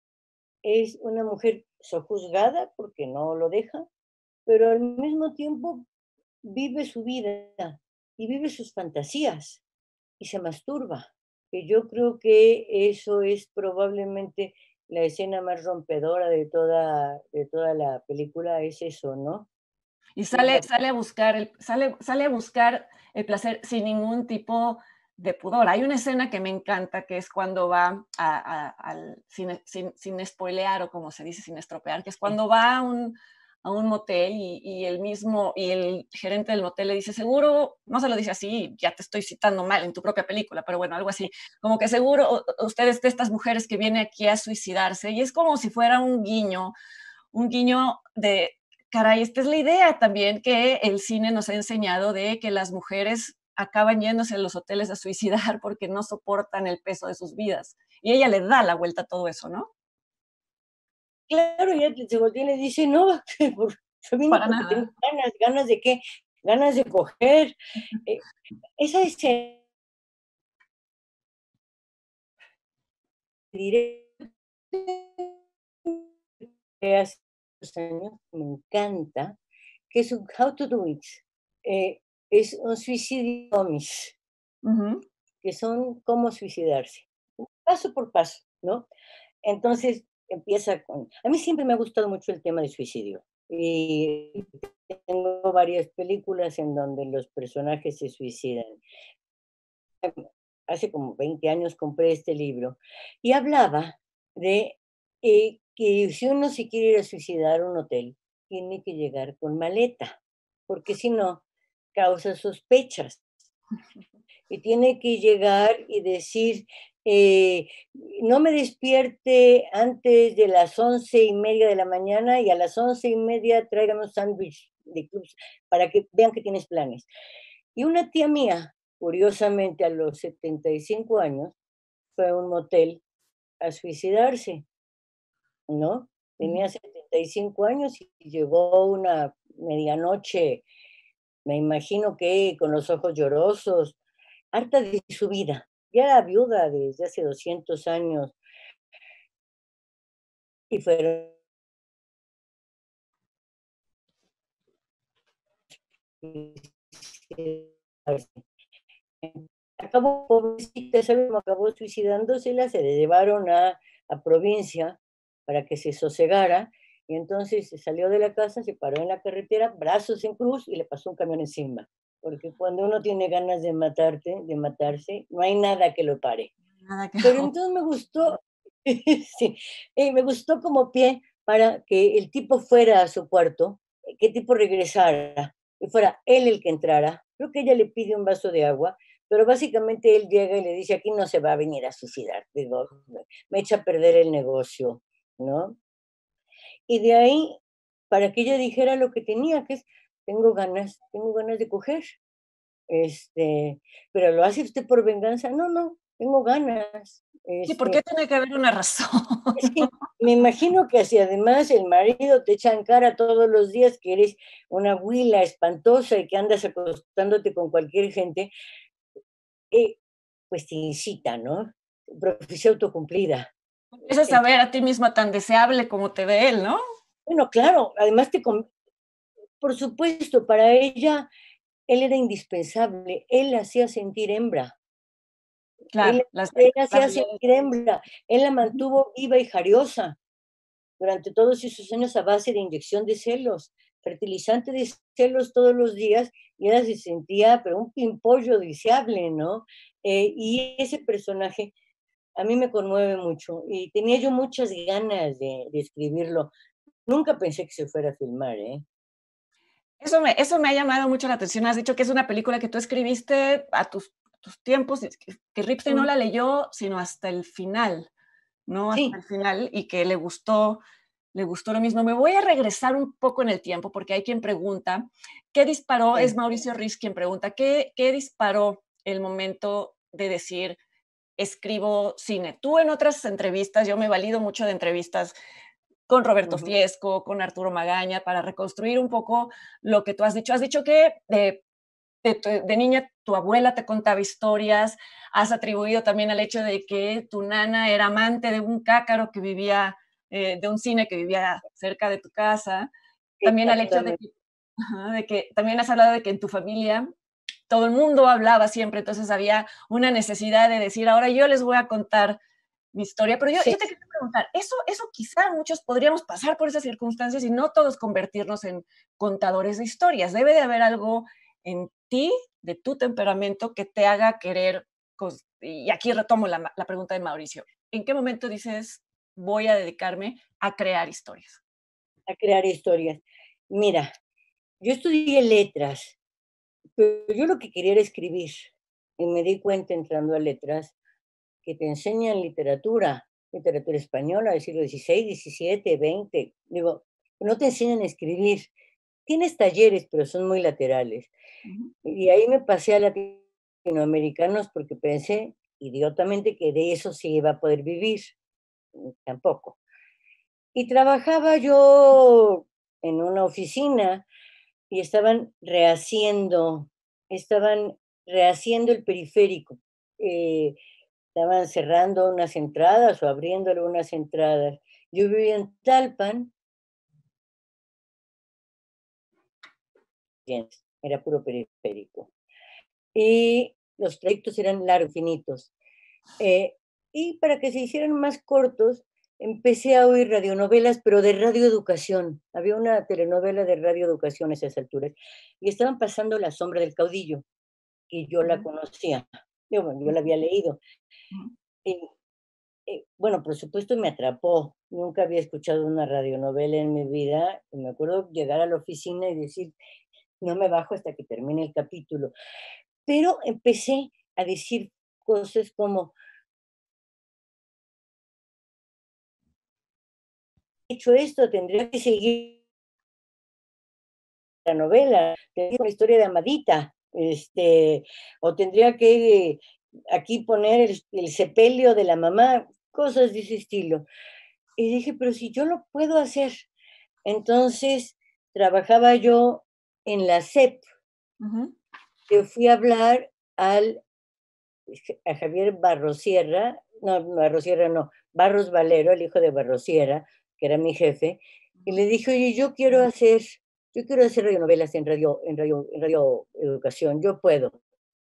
es una mujer sojuzgada porque no lo deja, pero al mismo tiempo vive su vida y vive sus fantasías y se masturba, que yo creo que eso es probablemente la escena más rompedora de toda la película, es eso, ¿no? Y Es la sale a buscar sale a buscar el placer sin ningún tipo de pudor. Hay una escena que me encanta, que es cuando va al sin espoilear, o como se dice, sin estropear, que es cuando va a un motel y el gerente del motel le dice: "Seguro", no se lo dice así, ya te estoy citando mal en tu propia película, pero bueno, algo así, como que seguro ustedes de estas mujeres que vienen aquí a suicidarse, y es como si fuera un guiño de, caray, esta es la idea también que el cine nos ha enseñado de que las mujeres acaban yéndose a los hoteles a suicidar porque no soportan el peso de sus vidas. Y ella le da la vuelta a todo eso, ¿no? claro, ya se voltea y le dice: "No, que yo vine Para porque tengo nada. ganas, ¿ganas de qué? Ganas de coger". Eh, esa escena, diré que hace unos años me encanta, que es un How to Do It. Es un suicidio dummies, Ujú. que son cómo suicidarse, paso por paso, ¿no? Entonces empieza con a mí siempre me ha gustado mucho el tema de suicidio, y tengo varias películas en donde los personajes se suicidan. Hace como 20 años compré este libro y hablaba de, que si uno se quiere ir a suicidar a un hotel, tiene que llegar con maleta, porque si no, causa sospechas. Y tiene que llegar y decir, eh, no me despierte antes de las 11:30 de la mañana y a las 11:30 tráigame un sándwich de clubs para que vean que tienes planes. Y una tía mía, curiosamente a los 75 años, fue a un motel a suicidarse, ¿no? Ujú. Tenía 75 años y llegó una medianoche, me imagino que con los ojos llorosos, harta de su vida. Ya era viuda desde hace 200 años y fueron acabó pobrecita, ¿sabe cómo acabó suicidándosela? Se la llevaron a provincia para que se sosegara, y entonces se salió de la casa, se paró en la carretera, brazos en cruz, y le pasó un camión encima. Porque cuando uno tiene ganas de matarte, de matarse, no hay nada que lo pare. Nada que Pero entonces me gustó, sí, me gustó como pie para que el tipo fuera a su cuarto, que el tipo regresara, y fuera él el que entrara. Creo que ella le pide un vaso de agua, pero básicamente él llega y le dice: "Aquí no se va a venir a suicidar", digo, me echa a perder el negocio, ¿no? Y de ahí, para que ella dijera lo que tenía, que es: tengo ganas de coger". ¿Pero lo hace usted por venganza? No, no, tengo ganas. Sí, ¿por qué tiene que haber una razón? Es que me imagino que si además el marido te echa en cara todos los días que eres una huila espantosa y que andas acostándote con cualquier gente, eh, pues te incita, ¿no? Profecía autocumplida. Empiezas a En ver a ti misma tan deseable como te ve él, ¿no? bueno, claro, además por supuesto, para ella, él era indispensable, él la hacía sentir hembra. Él Claro, él la hacía habilidades. sentir hembra, él la Ujú. mantuvo viva y jariosa durante todos esos años a base de inyección de celos, fertilizante de celos todos los días, y ella se sentía, pero un pimpollo deseable, ¿no? Y ese personaje a mí me conmueve mucho y tenía yo muchas ganas de escribirlo. Nunca pensé que se fuera a filmar, ¿eh? Eso me ha llamado mucho la atención. Has dicho que es una película que tú escribiste a tus tiempos, y que Ripstein no Mm, la leyó, sino hasta el final, ¿no? Hasta sí, el final, y que le gustó lo mismo. Me voy a regresar un poco en el tiempo, porque hay quien pregunta, ¿qué disparó? Es sí. Mauricio Riz quien pregunta, ¿qué disparó el momento de decir, escribo cine? Tú en otras entrevistas, yo me valido mucho de entrevistas con Roberto Ujú, Fiesco, con Arturo Magaña, para reconstruir un poco lo que tú has dicho. Has dicho que de niña tu abuela te contaba historias, has atribuido también al hecho de que tu nana era amante de un cácaro que vivía de un cine que vivía cerca de tu casa, también al hecho Exactamente. de que también has hablado de que en tu familia todo el mundo hablaba siempre, entonces había una necesidad de decir, ahora yo les voy a contar mi historia, pero Sí, yo te quiero preguntar, eso quizá muchos podríamos pasar por esas circunstancias y no todos convertirnos en contadores de historias. Debe de haber algo en ti, de tu temperamento, que te haga querer, y aquí retomo la pregunta de Mauricio, ¿en qué momento dices, voy a dedicarme a crear historias? a crear historias. Mira, yo estudié letras, pero yo lo que quería era escribir, y me di cuenta entrando a letras que te enseñan literatura, literatura española del siglo XVI, XVII, XX. Digo, no te enseñan a escribir. Tienes talleres, pero son muy laterales. Ujú. Y ahí me pasé a latinoamericanos porque pensé idiotamente que de eso se iba a poder vivir. Tampoco. Y trabajaba yo en una oficina y estaban rehaciendo el periférico. Eh, Estaban cerrando unas entradas o abriendo algunas entradas. Yo vivía en Talpan, era puro periférico. Y los trayectos eran largos, finitos. Eh, y para que se hicieran más cortos, empecé a oír radionovelas, pero de radioeducación. Había una telenovela de radioeducación a esas alturas. Y estaban pasando La sombra del caudillo, y yo la Ujú, conocía. Yo la ujú, había leído. ujú. Y, bueno, por supuesto me atrapó. Nunca había escuchado una radionovela en mi vida. Y me acuerdo llegar a la oficina y decir, no me bajo hasta que termine el capítulo. Pero empecé a decir cosas como, hecho esto, tendría que seguir la novela, tendría una historia de Amadita, o tendría que aquí poner el sepelio de la mamá, cosas de ese estilo. Y dije, pero si yo lo puedo hacer. Entonces, trabajaba yo en la SEP, Ujú. que fui a hablar al, a Javier Barrosierra, no, Barrosierra no, Barros Valero, el hijo de Barrosierra, que era mi jefe, y le dije, oye, yo quiero hacer radionovelas en radio educación, yo puedo,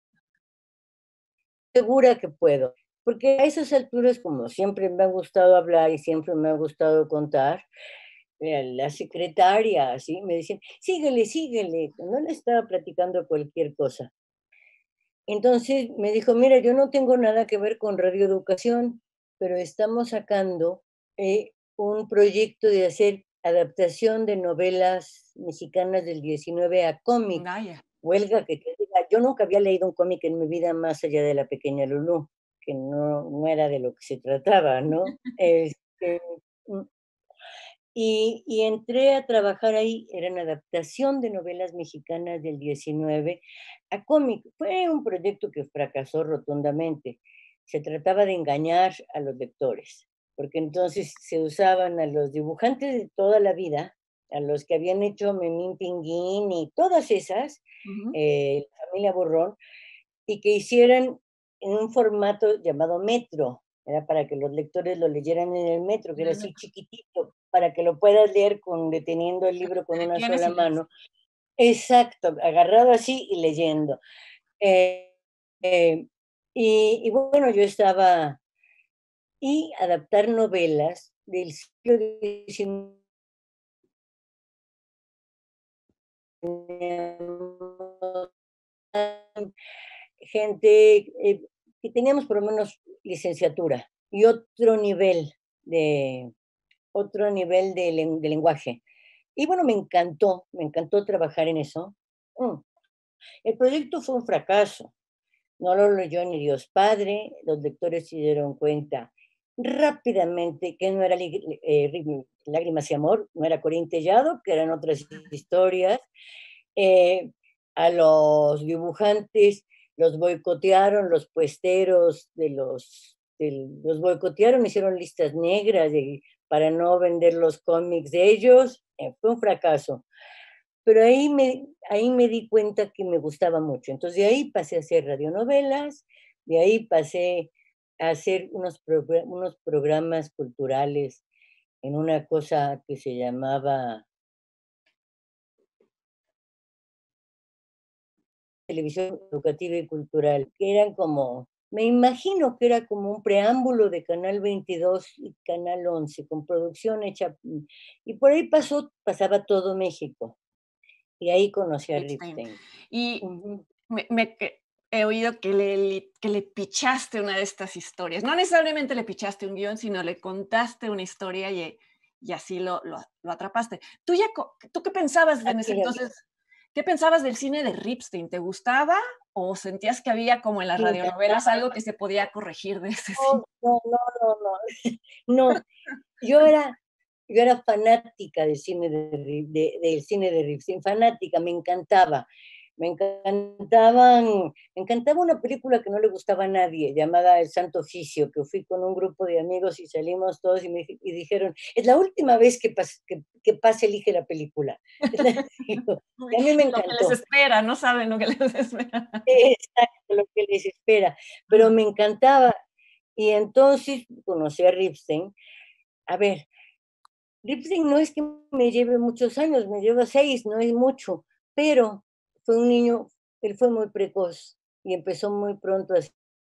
segura que puedo. Porque a esas alturas, como siempre me ha gustado hablar y siempre me ha gustado contar, la secretaria, así, me decían, síguele, síguele. No le estaba platicando cualquier cosa. Entonces me dijo, mira, yo no tengo nada que ver con radioeducación, pero estamos sacando un proyecto de hacer adaptación de novelas mexicanas del 19 a cómic. Vaya. Huelga que te diga, yo nunca había leído un cómic en mi vida más allá de La Pequeña Lulú, que no era de lo que se trataba, ¿no? Mm, y entré a trabajar ahí, eran adaptación de novelas mexicanas del 19 a cómic. Fue un proyecto que fracasó rotundamente. Se trataba de engañar a los lectores, porque entonces se usaban a los dibujantes de toda la vida, a los que habían hecho Memín Pinguín y todas esas, Ujú. la familia Borrón, y que hicieran en un formato llamado metro. Era para que los lectores lo leyeran en el metro, que era así chiquitito, para que lo puedas leer deteniendo el libro con una Tienes sola ideas. mano. Exacto, agarrado así y leyendo. Eh, eh, y bueno, yo estaba, y adaptar novelas del siglo XIX, gente que teníamos por lo menos licenciatura y de, otro nivel de lenguaje. Y bueno, me encantó trabajar en eso. Mm. El proyecto fue un fracaso, no lo leyó ni Dios Padre, los lectores se dieron cuenta rápidamente que no era Lágrimas y Amor, no era Corín Tellado, que eran otras historias. Eh, a los dibujantes los boicotearon, los puesteros los boicotearon, hicieron listas negras para no vender los cómics de ellos. Fue un fracaso. Pero ahí me di cuenta que me gustaba mucho. Entonces de ahí pasé a hacer radionovelas, de ahí pasé a hacer unos programas culturales en una cosa que se llamaba Televisión Educativa y Cultural, que eran como, me imagino que era como un preámbulo de Canal 22 y Canal 11, con producción hecha, y por ahí pasaba todo México, y ahí conocí a Ripstein. Ripstein. Y Ujú. he oído que le pichaste una de estas historias. No necesariamente le pichaste un guión, sino le contaste una historia y así lo atrapaste. ¿Tú qué pensabas en ese Así es. entonces? ¿Qué pensabas del cine de Ripstein? ¿Te gustaba o sentías que había como en las Me radionovelas encantaba. algo que se podía corregir de ese cine? No, no, no, no, no. No, yo era yo era fanática del cine del cine de Ripstein, fanática, me encantaba. Me encantaba una película que no le gustaba a nadie, llamada El Santo Oficio, que fui con un grupo de amigos y salimos todos y dijeron: "Es la última vez que Paz elige la película". Digo, Uy, y a mí me lo que les encantó. espera, no saben lo que les espera. Exacto, lo que les espera, pero Ajá. me encantaba. Y entonces conocí a Ripstein. A ver, Ripstein no es que me lleve muchos años, me lleva 6, no es mucho, pero fue un niño, él fue muy precoz y empezó muy pronto a hacer.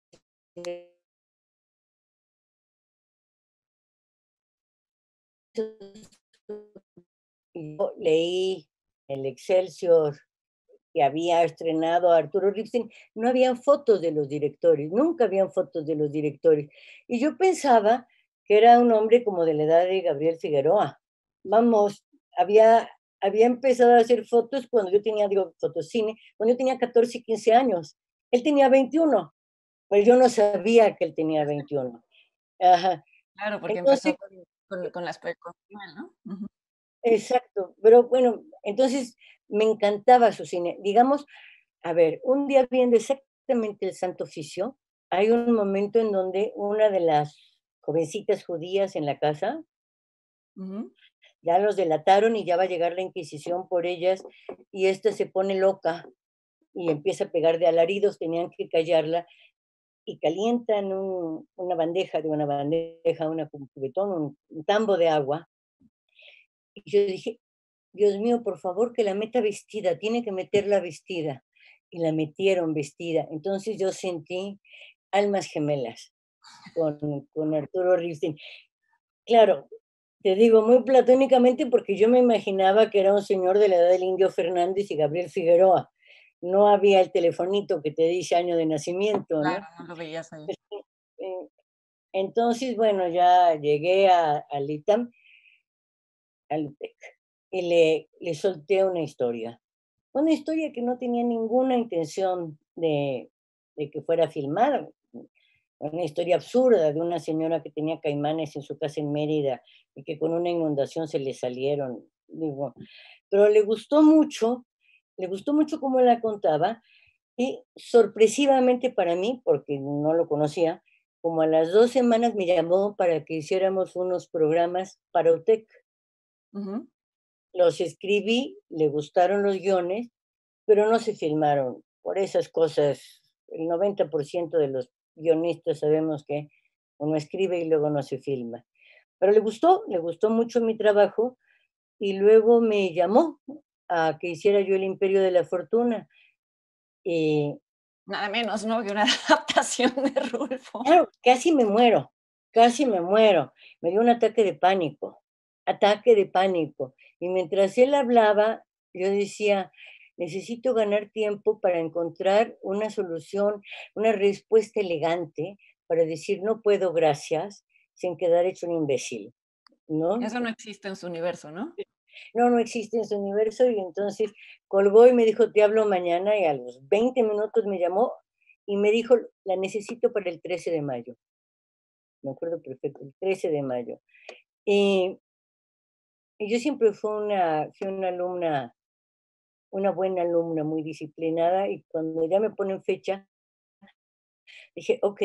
Y yo leí el Excelsior que había estrenado a Arturo Ripstein, no habían fotos de los directores, nunca habían fotos de los directores. Y yo pensaba que era un hombre como de la edad de Gabriel Figueroa. Vamos, había empezado a hacer fotos cuando yo tenía, digo, fotocine, cuando yo tenía 14 y 15 años. Él tenía 21, pero yo no sabía que él tenía 21. Ajá. Claro, porque Entonces, empezó con las con Marvel, ¿no? Ujú. exacto, pero bueno, entonces me encantaba su cine. Digamos, a ver, un día viendo exactamente el Santo Oficio, hay un momento en donde una de las jovencitas judías en la casa, Ujú. ya los delataron y ya va a llegar la Inquisición por ellas, y esta se pone loca y empieza a pegar de alaridos, tenían que callarla, y calientan una bandeja, un cubetón, un tambo de agua, y yo dije: "Dios mío, por favor, que la meta vestida, tiene que meterla vestida", y la metieron vestida. Entonces yo sentí almas gemelas con Arturo Ripstein. Claro, te digo muy platónicamente, porque yo me imaginaba que era un señor de la edad del Indio Fernández y Gabriel Figueroa. No había el telefonito que te dice año de nacimiento, Claro, ¿no? no lo veías ahí. Eh, entonces, bueno, ya llegué al ITAM, al UTEC, y le solté una historia que no tenía ninguna intención de que fuera filmada, una historia absurda de una señora que tenía caimanes en su casa en Mérida y que con una inundación se le salieron, digo, pero le gustó mucho cómo la contaba y sorpresivamente para mí, porque no lo conocía, como a las 2 semanas me llamó para que hiciéramos unos programas para UTEC. Ujú. Los escribí, le gustaron los guiones, pero no se filmaron. Por esas cosas, el 90% de los guionistas sabemos que uno escribe y luego no se filma. Pero le gustó mucho mi trabajo y luego me llamó a que hiciera yo El Imperio de la Fortuna. Y Nada menos, ¿no? Que una adaptación de Rulfo. claro, casi me muero. Me dio un ataque de pánico. Y mientras él hablaba, yo decía, necesito ganar tiempo para encontrar una solución, una respuesta elegante para decir no puedo, gracias, sin quedar hecho un imbécil, ¿no? Eso no existe en su universo, ¿no? No, no existe en su universo y entonces colgó y me dijo, te hablo mañana y a los 20 minutos me llamó y me dijo, la necesito para el 13 de mayo. Me acuerdo perfecto, el 13 de mayo. Y, y yo siempre fui una alumna, una buena alumna, muy disciplinada, y cuando ya me ponen fecha, dije, ok,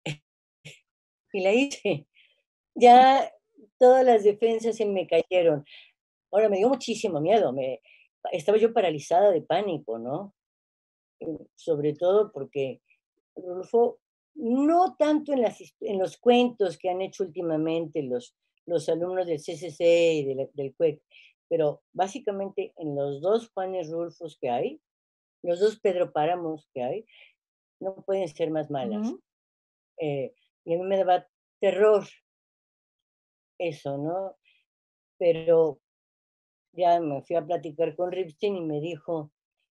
y la hice. Ya todas las defensas se me cayeron. Ahora me dio muchísimo miedo, estaba yo paralizada de pánico, ¿no? Sobre todo porque Rodolfo, no tanto en los cuentos que han hecho últimamente los alumnos del CCC y del CUEC, pero básicamente en los dos Juanes Rulfos que hay, los dos Pedro Páramos que hay, no pueden ser más malas. Ujú. Y a mí me daba terror eso, ¿no? Pero ya me fui a platicar con Ripstein y me dijo,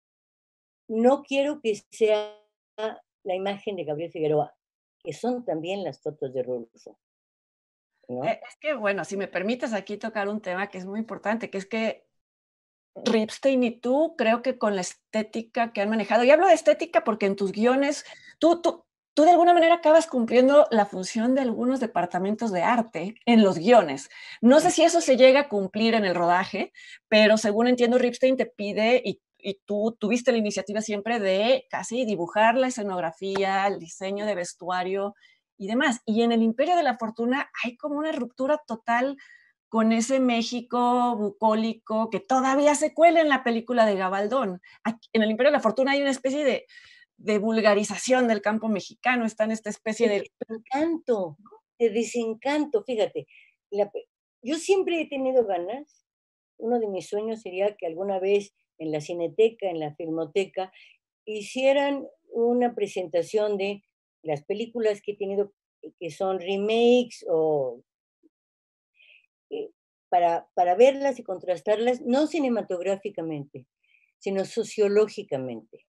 no quiero que sea la imagen de Gabriel Figueroa, que son también las fotos de Rulfo, ¿no? Es que, bueno, si me permites aquí tocar un tema que es muy importante, que es que Ripstein y tú, creo que con la estética que han manejado, y hablo de estética porque en tus guiones, tú de alguna manera acabas cumpliendo la función de algunos departamentos de arte en los guiones. No sé si eso se llega a cumplir en el rodaje, pero según entiendo, Ripstein te pide y tú tuviste la iniciativa siempre de casi dibujar la escenografía, el diseño de vestuario y demás. Y en el Imperio de la Fortuna hay como una ruptura total con ese México bucólico que todavía se cuela en la película de Gabaldón. Aquí, en el Imperio de la Fortuna hay una especie de vulgarización del campo mexicano, está en esta especie De de... desencanto, de desencanto, fíjate. La pe Yo siempre he tenido ganas, uno de mis sueños sería que alguna vez en la Cineteca, en la Filmoteca, hicieran una presentación de las películas que he tenido, que son remakes o, eh, para verlas y contrastarlas, no cinematográficamente, sino sociológicamente.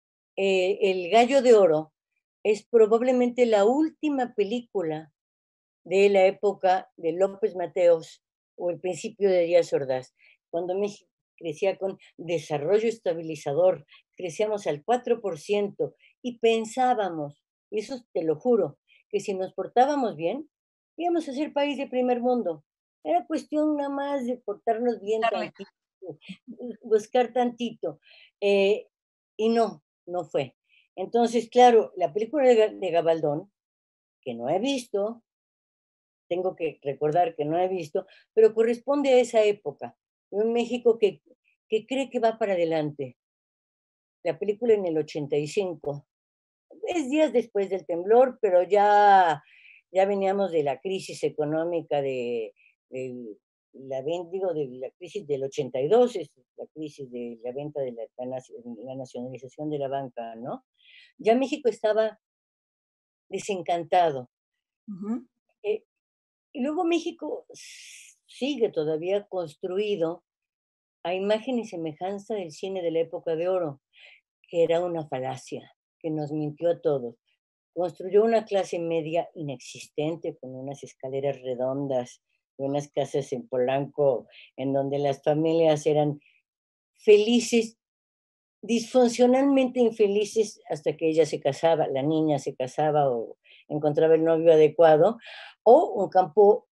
El Gallo de Oro es probablemente la última película de la época de López Mateos o el principio de Díaz Ordaz, cuando México crecía con desarrollo estabilizador, crecíamos al 4% y pensábamos, y eso te lo juro, que si nos portábamos bien, íbamos a ser país de primer mundo. Era cuestión nada más de portarnos bien Darle. tantito, buscar tantito. eh, y no, no fue. Entonces, claro, la película de Gabaldón, que no he visto, tengo que recordar que no he visto, pero corresponde a esa época, un México que cree que va para adelante. La película en el 85, es días después del temblor, pero ya veníamos de la crisis económica de digo, de la crisis del 82, es la crisis de la venta de la nacionalización de la banca, ¿no? Ya México estaba desencantado. Ujú. Eh, y luego México sigue todavía construido a imagen y semejanza del cine de la época de oro, que era una falacia, que nos mintió a todos. Construyó una clase media inexistente con unas escaleras redondas y unas casas en Polanco en donde las familias eran felices, disfuncionalmente infelices hasta que ella se casaba, la niña se casaba o encontraba el novio adecuado, o un campo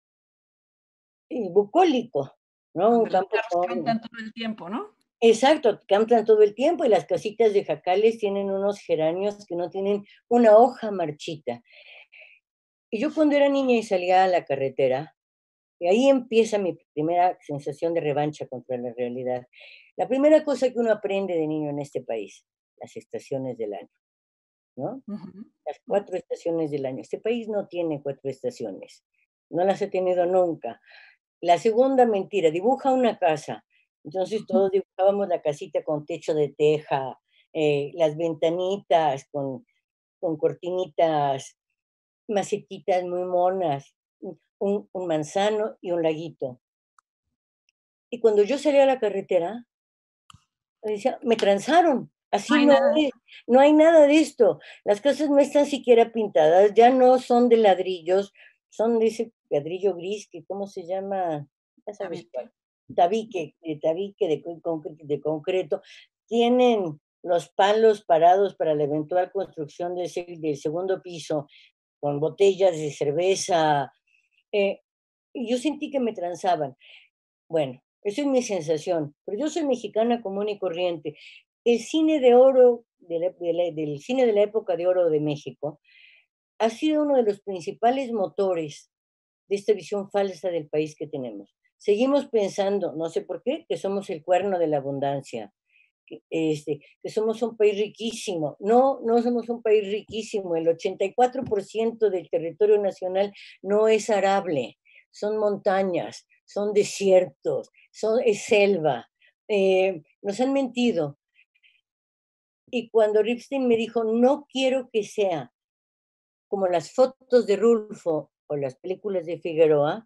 bucólico, ¿no? Un Donde los campo perros con... cantan todo el tiempo, ¿no? Exacto, cantan todo el tiempo y las casitas de jacales tienen unos geranios que no tienen una hoja marchita. Y yo cuando era niña y salía a la carretera, y ahí empieza mi primera sensación de revancha contra la realidad. La primera cosa que uno aprende de niño en este país, las estaciones del año, ¿no? Ujú, Las ujú. 4 estaciones del año. Este país no tiene 4 estaciones, no las ha tenido nunca. La segunda mentira, dibuja una casa. Entonces todos dibujábamos la casita con techo de teja, las ventanitas con cortinitas, macetitas muy monas, un manzano y un laguito. Y cuando yo salí a la carretera, decía, me transaron. No Así hay no nada. es, no hay nada de esto. Las casas no están siquiera pintadas, ya no son de ladrillos, son de ese ladrillo gris que, ¿cómo se llama? Ya sabes David, cuál. Tabique de concreto. Tienen los palos parados para la eventual construcción del segundo piso, con botellas de cerveza. eh, y yo sentí que me transaban. Bueno, esa es mi sensación, pero yo soy mexicana común y corriente. El cine de oro, del cine de la época de oro de México, ha sido uno de los principales motores de esta visión falsa del país que tenemos. Seguimos pensando, no sé por qué, que somos el cuerno de la abundancia, que somos un país riquísimo. No, no somos un país riquísimo. El 84% del territorio nacional no es arable. son montañas, son desiertos, es selva. Nos han mentido. Y cuando Ripstein me dijo, no quiero que sea como las fotos de Rulfo o las películas de Figueroa,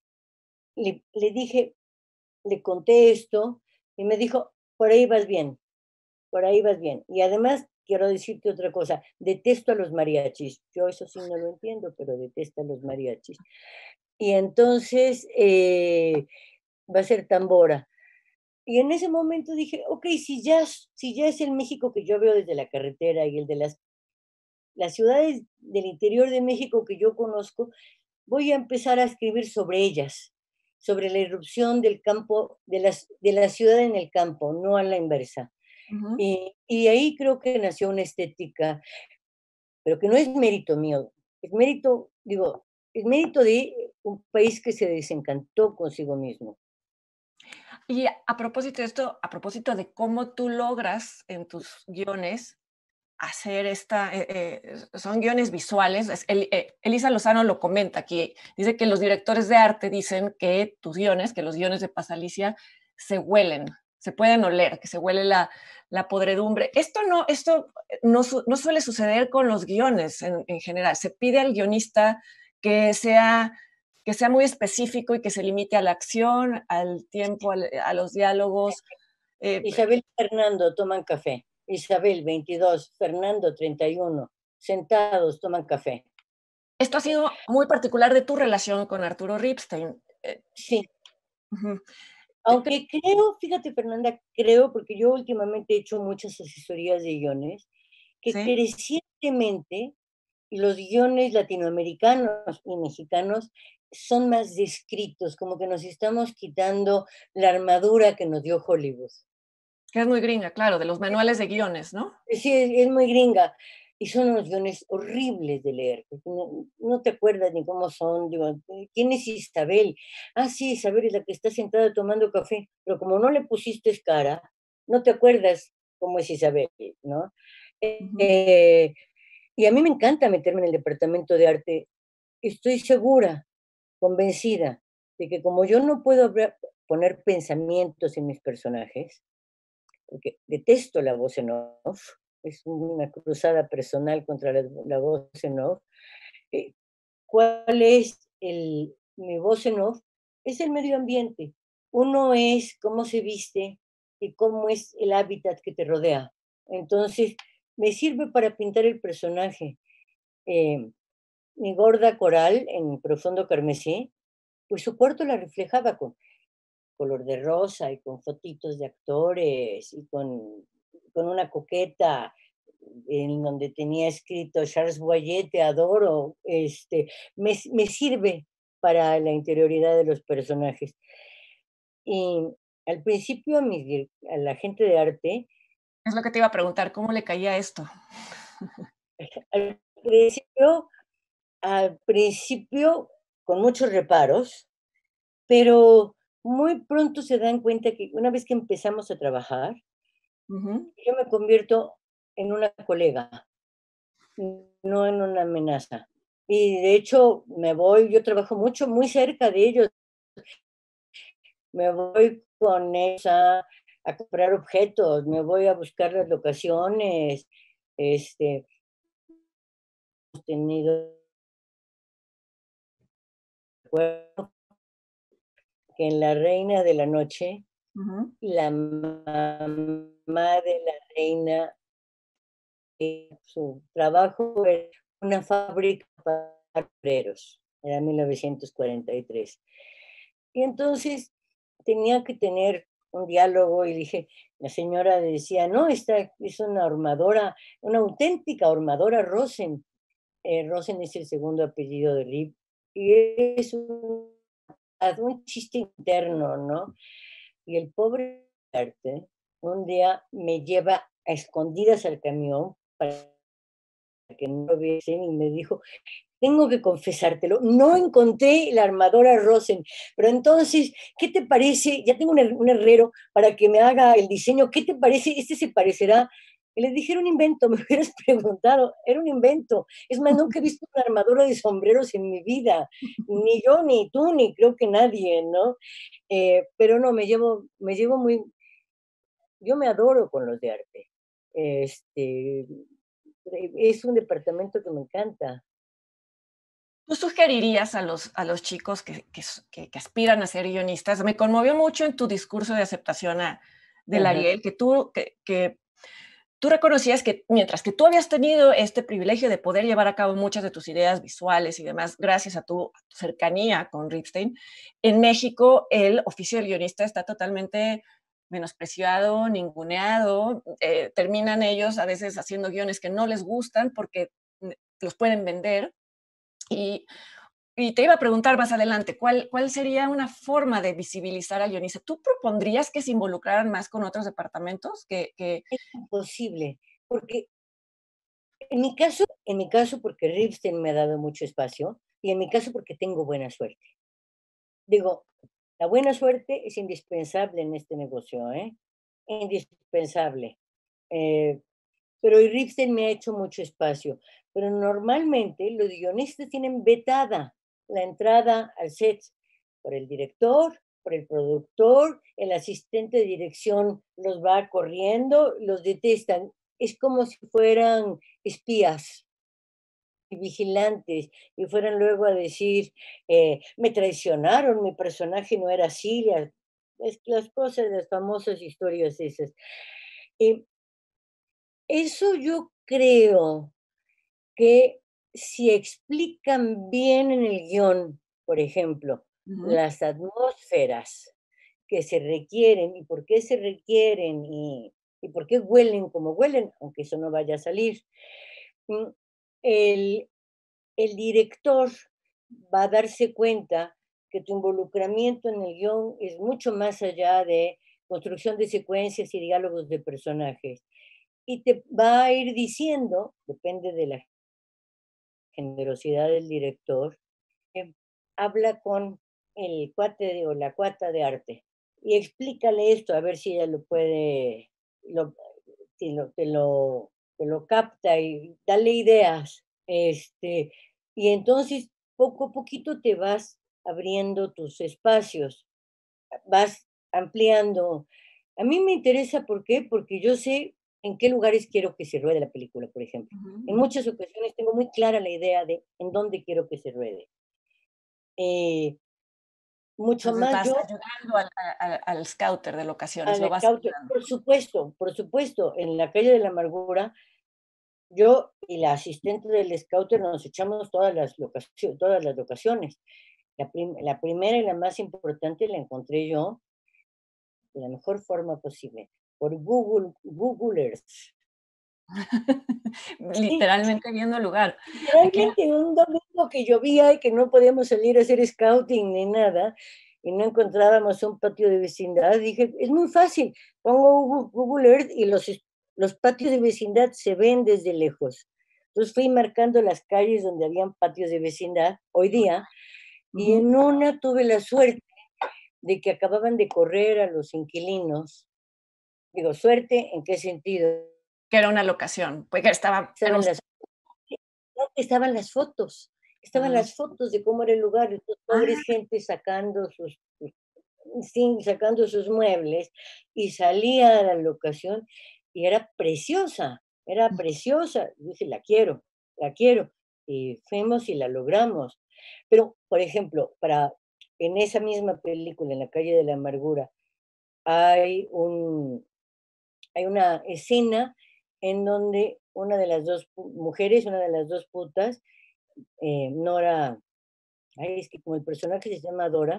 le dije, le conté esto y me dijo, por ahí vas bien, por ahí vas bien. Y además, quiero decirte otra cosa, detesto a los mariachis. Yo eso sí no lo entiendo, pero detesto a los mariachis. Y entonces va a ser Tambora. Y en ese momento dije, ok, si ya es el México que yo veo desde la carretera y el de las ciudades del interior de México que yo conozco, voy a empezar a escribir sobre ellas, sobre la irrupción del campo, de la ciudad en el campo, no a la inversa. Ujú. Y ahí creo que nació una estética, pero que no es mérito mío, es mérito, digo, es mérito de un país que se desencantó consigo mismo. Y a propósito de esto, a propósito de cómo tú logras en tus guiones hacer son guiones visuales. Elisa Lozano lo comenta aquí, dice que los directores de arte dicen que tus guiones, que los guiones de Paz Alicia se huelen, se pueden oler, que se huele la podredumbre. Esto no suele suceder con los guiones en general. Se pide al guionista que que sea muy específico y que se limite a la acción, al tiempo, a los diálogos. Eh, Isabel y Fernando toman café. Isabel, 22, Fernando, 31. Sentados, toman café. Esto ha sido muy particular de tu relación con Arturo Ripstein. Sí, Ujú. aunque creo, fíjate Fernanda, creo, porque yo últimamente he hecho muchas asesorías de guiones, que Sí, crecientemente los guiones latinoamericanos y mexicanos son más descritos, como que nos estamos quitando la armadura que nos dio Hollywood. que es muy gringa, claro, de los manuales de guiones, ¿no? Sí, es muy gringa. Y son unos guiones horribles de leer, porque no te acuerdas ni cómo son. Digo, ¿quién es Isabel? Ah, sí, Isabel es la que está sentada tomando café, pero como no le pusiste cara, no te acuerdas cómo es Isabel, ¿no? Ujú. Eh, y a mí me encanta meterme en el departamento de arte. Estoy segura, convencida, de que como yo no puedo poner pensamientos en mis personajes, porque detesto la voz en off, es una cruzada personal contra la voz en off. Eh, ¿Cuál es mi voz en off? Es el medio ambiente. Uno es cómo se viste y cómo es el hábitat que te rodea. Entonces, me sirve para pintar el personaje. Eh, Mi gorda coral en profundo carmesí, pues su cuarto la reflejaba con color de rosa y con fotitos de actores y con una coqueta en donde tenía escrito Charles Boyer, te adoro, me sirve para la interioridad de los personajes. Y al principio a la gente de arte, Es lo que te iba a preguntar, ¿cómo le caía esto? al principio, al principio con muchos reparos, pero muy pronto se dan cuenta que una vez que empezamos a trabajar, Ujú. yo me convierto en una colega, no en una amenaza. Y de hecho yo trabajo mucho, muy cerca de ellos, me voy con ella a comprar objetos, me voy a buscar las locaciones, hemos tenido acuerdo que en La Reina de la Noche, Ujú. la mamá de la reina, su trabajo era una fábrica para obreros, era 1943. Y entonces tenía que tener un diálogo y dije, la señora decía, no, esta es una armadora, una auténtica armadora Rosen. Rosen es el segundo apellido de Rip. Y es un chiste interno, ¿no? Y el pobre arte un día me lleva a escondidas al camión para que no lo viesen y me dijo, tengo que confesártelo, no encontré la armadora Rosen, pero entonces, ¿qué te parece? Ya tengo un herrero para que me haga el diseño, ¿qué te parece? Este se parecerá. Y le dije, era un invento, me hubieras preguntado, era un invento. Es más, nunca he visto una armadura de sombreros en mi vida, ni yo, ni tú, ni creo que nadie, ¿no? Pero no, me llevo muy, yo me adoro con los de arte. Este, es un departamento que me encanta. ¿Tú sugerirías a los chicos que aspiran a ser guionistas? Me conmovió mucho en tu discurso de aceptación del Ajá. Ariel, que tú reconocías que mientras que tú habías tenido este privilegio de poder llevar a cabo muchas de tus ideas visuales y demás, gracias a tu cercanía con Ripstein, en México el oficio del guionista está totalmente menospreciado, ninguneado, terminan ellos a veces haciendo guiones que no les gustan porque los pueden vender. Y, y te iba a preguntar más adelante, ¿cuál sería una forma de visibilizar al guionista? ¿Tú propondrías que se involucraran más con otros departamentos? Es imposible, porque en mi caso, porque Ripstein me ha dado mucho espacio, y en mi caso porque tengo buena suerte. Digo, la buena suerte es indispensable en este negocio, ¿eh? Indispensable. Eh, pero el Ripstein me ha hecho mucho espacio. Pero normalmente los guionistas tienen vetada la entrada al set por el director, por el productor, el asistente de dirección los va corriendo, los detestan. Es como si fueran espías y vigilantes y fueran luego a decir, me traicionaron, mi personaje no era así, las cosas, las famosas historias esas. Eh, Eso yo creo que si explican bien en el guión, por ejemplo, Ujú. las atmósferas que se requieren y por qué se requieren y por qué huelen como huelen, aunque eso no vaya a salir, mm, el, el director va a darse cuenta que tu involucramiento en el guión es mucho más allá de construcción de secuencias y diálogos de personajes. Y te va a ir diciendo, depende de la generosidad del director, que habla con el o la cuata de arte y explícale esto a ver si ella lo puede, lo, si lo, te lo capta y dale ideas. Y entonces poco a poquito te vas abriendo tus espacios, vas ampliando. A mí me interesa, ¿por qué? Porque yo sé en qué lugares quiero que se ruede la película, por ejemplo. Ujú, En ujú. muchas ocasiones tengo muy clara la idea de en dónde quiero que se ruede. Eh, Mucho Entonces más vas yo ayudando al scouter de locaciones, al lo vas scouter, ayudando. por supuesto, en la calle de la amargura, yo y la asistente del scouter nos echamos todas las locaciones. La primera y la más importante la encontré yo de la mejor forma posible, por Google Earth. Sí, Literalmente viendo el lugar. Aquí literalmente un domingo que llovía y que no podíamos salir a hacer scouting ni nada, y no encontrábamos un patio de vecindad, dije, es muy fácil, pongo Google Earth y los patios de vecindad se ven desde lejos. Entonces fui marcando las calles donde habían patios de vecindad hoy día, y ujú, en una tuve la suerte de que acababan de correr a los inquilinos. Digo, suerte, ¿en qué sentido? que era una locación, porque era un Estaban las No, estaban ah, las fotos de cómo era el lugar, estos pobres ah, gente sí, sacando sus muebles, y salía a la locación y era preciosa. Dije, la quiero. Y fuimos y la logramos. Pero, por ejemplo, en esa misma película, en la calle de la amargura, hay hay una escena en donde una de las dos mujeres, una de las dos putas, Nora, ay, es que como el personaje se llama Dora,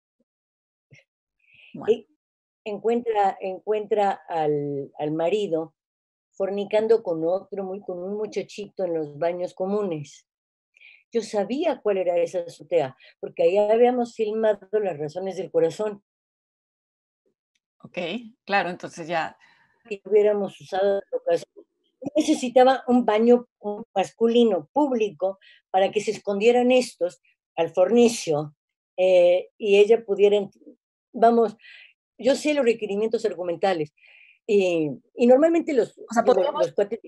bueno, y encuentra al marido fornicando con un muchachito en los baños comunes. Yo sabía cuál era esa azotea, porque ahí habíamos filmado Las razones del corazón, okey, claro, entonces ya que hubiéramos usado la ocasión. Necesitaba un baño masculino público para que se escondieran estos al fornicio, y ella pudiera, vamos, yo sé los requerimientos argumentales. Y normalmente O sea, los cuates,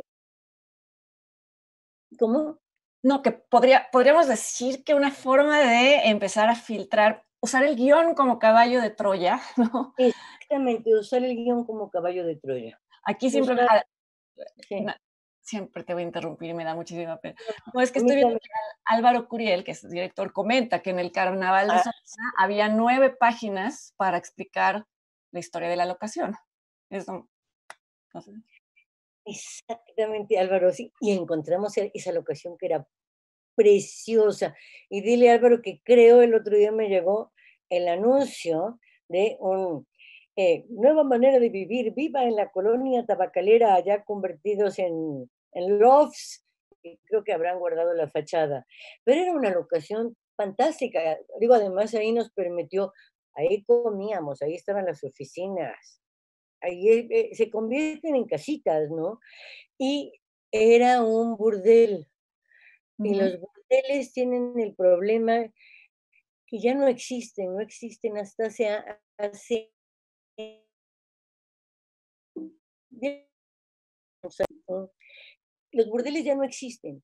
¿cómo? no, que podríamos decir que una forma de empezar a filtrar, usar el guión como caballo de Troya, ¿no? Exactamente, usar el guión como caballo de Troya. Aquí siempre Usar, sí, na siempre te voy a interrumpir, me da muchísima pena. No, es que a mí estoy viendo también. que Álvaro Curiel, que es el director, comenta que en el Carnaval de Ah, Sonora había 9 páginas para explicar la historia de la locación. Eso, no sé. exactamente, Álvaro, sí, y encontramos esa locación que era preciosa. Y dile, Álvaro, que creo el otro día me llegó el anuncio de un nueva manera de vivir, viva en la colonia tabacalera, allá convertidos en lofts, y creo que habrán guardado la fachada. Pero era una locación fantástica. Digo, además ahí nos permitió, ahí comíamos, ahí estaban las oficinas, ahí se convierten en casitas, ¿no? Y era un burdel, y Ujú. los burdeles tienen el problema que ya no existen, no existen hasta hace ¿no? Los burdeles ya no existen.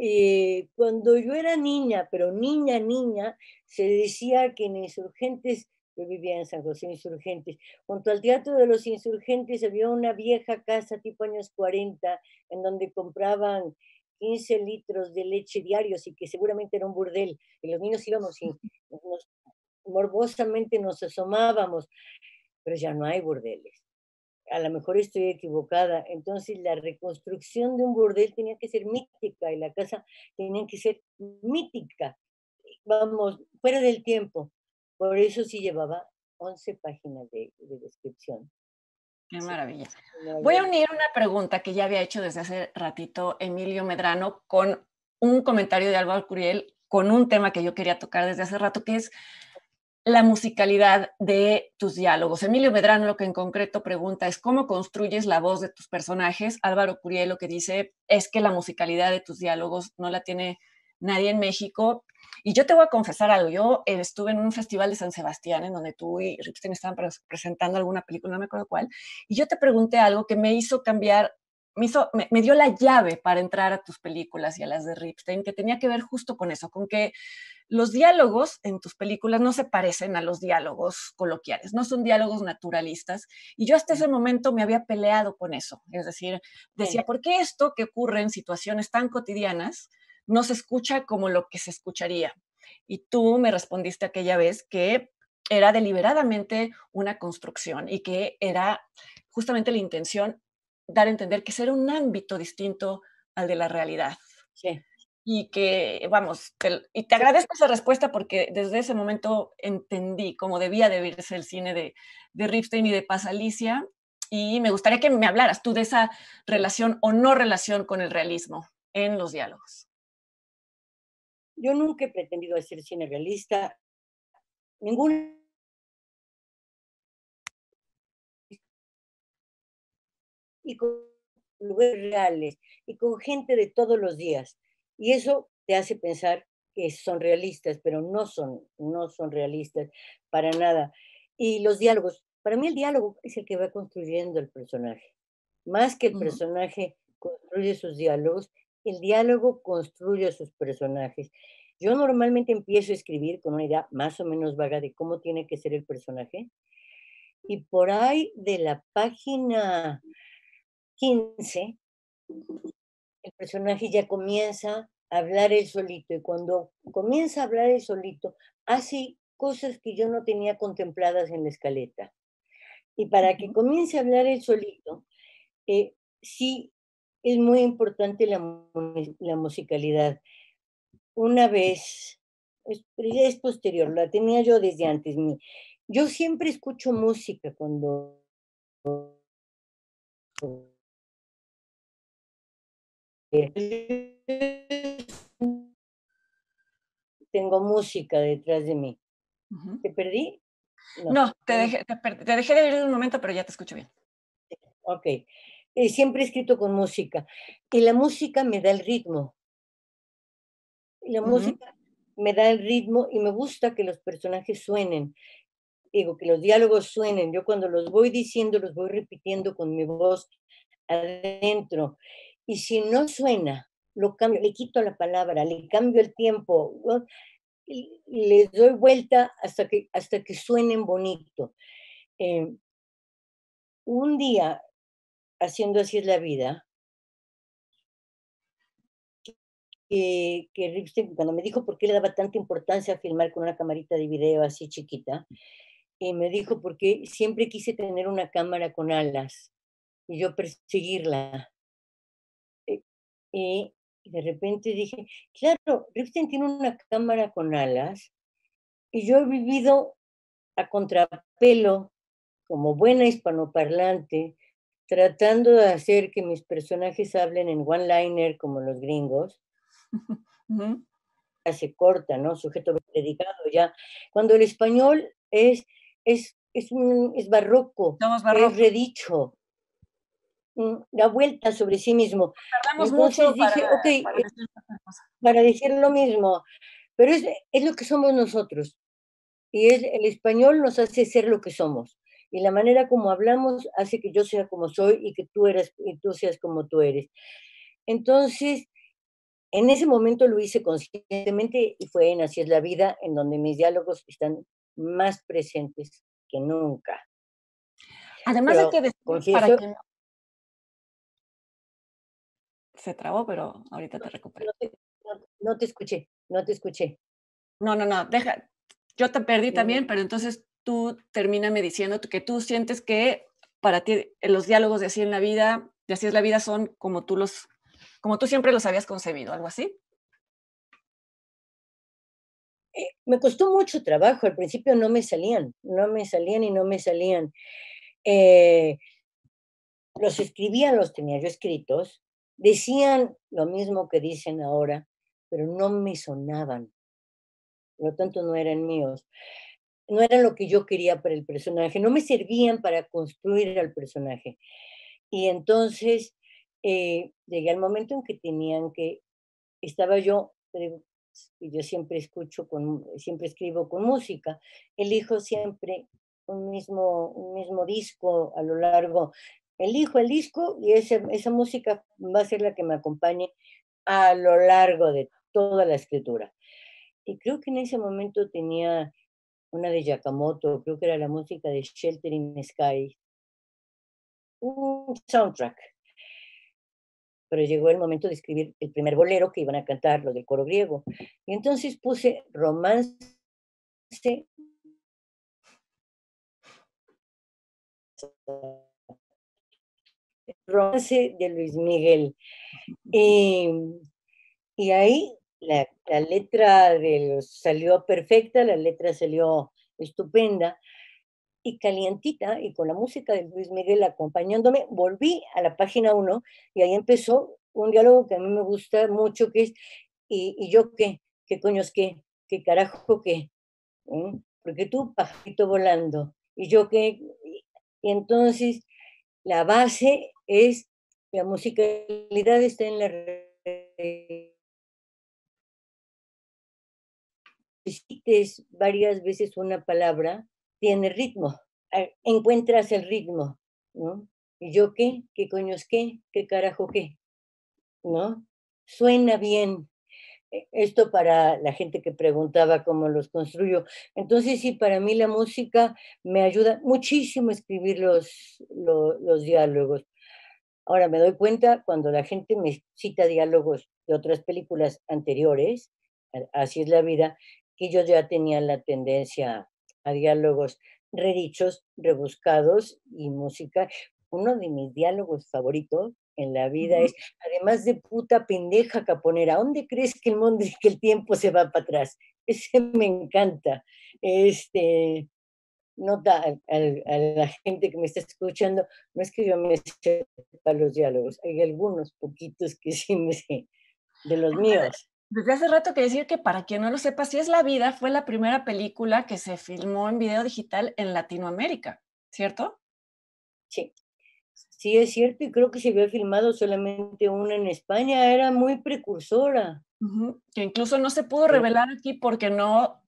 Cuando yo era niña, pero niña, niña, se decía que en Insurgentes, yo vivía en San José Insurgentes, junto al Teatro de los Insurgentes había una vieja casa tipo años 40, en donde compraban 15 litros de leche diarios y que seguramente era un burdel. Y los niños íbamos y morbosamente nos asomábamos, pero ya no hay burdeles. A lo mejor estoy equivocada. Entonces, la reconstrucción de un burdel tenía que ser mítica y la casa tenía que ser mítica. Vamos, fuera del tiempo. Por eso sí llevaba 11 páginas de descripción. Qué Sí, maravilla. no Voy había a unir una pregunta que ya había hecho desde hace ratito Emilio Medrano con un comentario de Álvaro Curiel con un tema que yo quería tocar desde hace rato, que es la musicalidad de tus diálogos. Emilio Medrano lo que en concreto pregunta es cómo construyes la voz de tus personajes. Álvaro Curiel lo que dice es que la musicalidad de tus diálogos no la tiene nadie en México. Y yo te voy a confesar algo. Yo estuve en un festival de San Sebastián en donde tú y Ripstein estaban presentando alguna película, no me acuerdo cuál, y yo te pregunté algo que me hizo cambiar, me dio la llave para entrar a tus películas y a las de Ripstein, que tenía que ver justo con eso, con que los diálogos en tus películas no se parecen a los diálogos coloquiales, no son diálogos naturalistas. Y yo hasta ese momento me había peleado con eso. Es decir, decía, bien. ¿por qué esto que ocurre en situaciones tan cotidianas no se escucha como lo que se escucharía? Y tú me respondiste aquella vez que era deliberadamente una construcción y que era justamente la intención dar a entender que ese era un ámbito distinto al de la realidad. Sí, Y que, vamos, y te agradezco esa respuesta porque desde ese momento entendí cómo debía de verse el cine de Ripstein y de Paz Alicia, y me gustaría que me hablaras tú de esa sí. relación o no relación con el realismo en los diálogos. Yo nunca he pretendido hacer cine realista, ningún y con lugares reales y con gente de todos los días. Y eso te hace pensar que son realistas, pero no son realistas para nada. Y los diálogos, para mí el diálogo es el que va construyendo el personaje. Más que el Ujú. personaje construye sus diálogos, el diálogo construye a sus personajes. Yo normalmente empiezo a escribir con una idea más o menos vaga de cómo tiene que ser el personaje, y por ahí de la página 15 el personaje ya comienza a hablar él solito, y cuando comienza a hablar él solito, hace cosas que yo no tenía contempladas en la escaleta. Y para que Ujú. comience a hablar él solito, sí es muy importante la musicalidad. Una vez, pero ya es posterior, la tenía yo desde antes. Yo siempre escucho música cuando tengo música detrás de mí. Ujú. ¿Te perdí? No. No, te dejé de oír un momento, pero ya te escucho bien. Ok. Siempre he escrito con música. Y la música me da el ritmo. Y la Ujú. música me da el ritmo y me gusta que los personajes suenen. digo, que los diálogos suenen. Yo cuando los voy diciendo, los voy repitiendo con mi voz adentro. Y si no suena, lo cambio, le quito la palabra, le cambio el tiempo, ¿no? Y les doy vuelta hasta que suenen bonito. Eh, un día, haciendo Así es la vida, que Ripstein, cuando me dijo por qué le daba tanta importancia a filmar con una camarita de video así chiquita, y me dijo porque siempre quise tener una cámara con alas y yo perseguirla. Eh, y de repente dije, claro, Ripstein tiene una cámara con alas y yo he vivido a contrapelo, como buena hispanoparlante, tratando de hacer que mis personajes hablen en one-liner como los gringos, Ujú. se corta, ¿no? Sujeto predicado ya. Cuando el español es barroco, Somos es barrocos. redicho, da vuelta sobre sí mismo. Y Tardamos entonces mucho dije, ok, para decir otra cosa. para decir lo mismo, pero es lo que somos nosotros. Y el español nos hace ser lo que somos. Y la manera como hablamos hace que yo sea como soy y que y tú seas como tú eres. Entonces, en ese momento lo hice conscientemente y fue en Así es la vida, en donde mis diálogos están más presentes que nunca. Además de Pero que decir para confieso, que no se trabó, pero ahorita te recupero. no te, no te escuché, no te escuché. No, no, no, deja, yo te perdí Mm, también, pero entonces tú termíname diciendo que tú sientes que para ti los diálogos de Así en la vida, de Así es la vida son como tú siempre los habías concebido, ¿algo así? Me costó mucho trabajo, al principio no me salían, no me salían y no me salían. Eh, los escribía, los tenía yo escritos, decían lo mismo que dicen ahora, pero no me sonaban, por lo tanto no eran míos, no eran lo que yo quería para el personaje, no me servían para construir al personaje. Y entonces llegué al momento en que estaba yo, y yo siempre siempre escribo con música, elijo siempre un mismo disco a lo largo, elijo el disco y esa música va a ser la que me acompañe a lo largo de toda la escritura. Y creo que en ese momento tenía una de Yakamoto, creo que era la música de Shelter in Sky, un soundtrack, pero llegó el momento de escribir el primer bolero que iban a cantar los del coro griego. Y entonces puse romance de Luis Miguel. Y, y ahí la letra salió perfecta, la letra salió estupenda y calientita, y con la música de Luis Miguel acompañándome, volví a la página 1 y ahí empezó un diálogo que a mí me gusta mucho, que es, ¿y yo qué? ¿Qué coños qué? ¿Qué carajo qué? Porque tú, pajarito volando, y yo qué. Y entonces la base es, la musicalidad está en la repites varias veces una palabra, tiene ritmo, encuentras el ritmo, ¿no? ¿Y yo qué? ¿Qué coños qué? ¿Qué carajo qué? ¿No? Suena bien. Esto para la gente que preguntaba cómo los construyo. Entonces, sí, para mí la música me ayuda muchísimo a escribir los diálogos. Ahora me doy cuenta cuando la gente me cita diálogos de otras películas anteriores, Así es la vida, que yo ya tenía la tendencia a diálogos redichos, rebuscados y música. Uno de mis diálogos favoritos en la vida Ujú. es, además de puta pendeja caponera, ¿dónde crees que que el tiempo se va para atrás? Ese me encanta. Este, nota a la gente que me está escuchando, no es que yo me sepa los diálogos, hay algunos poquitos que sí me sé de los míos. Desde hace rato quería decir que para quien no lo sepa, Si es la vida fue la primera película que se filmó en video digital en Latinoamérica, ¿cierto? Sí, sí es cierto, y creo que se había filmado solamente una en España, era muy precursora. Ujú, que incluso no se pudo Pero revelar aquí porque no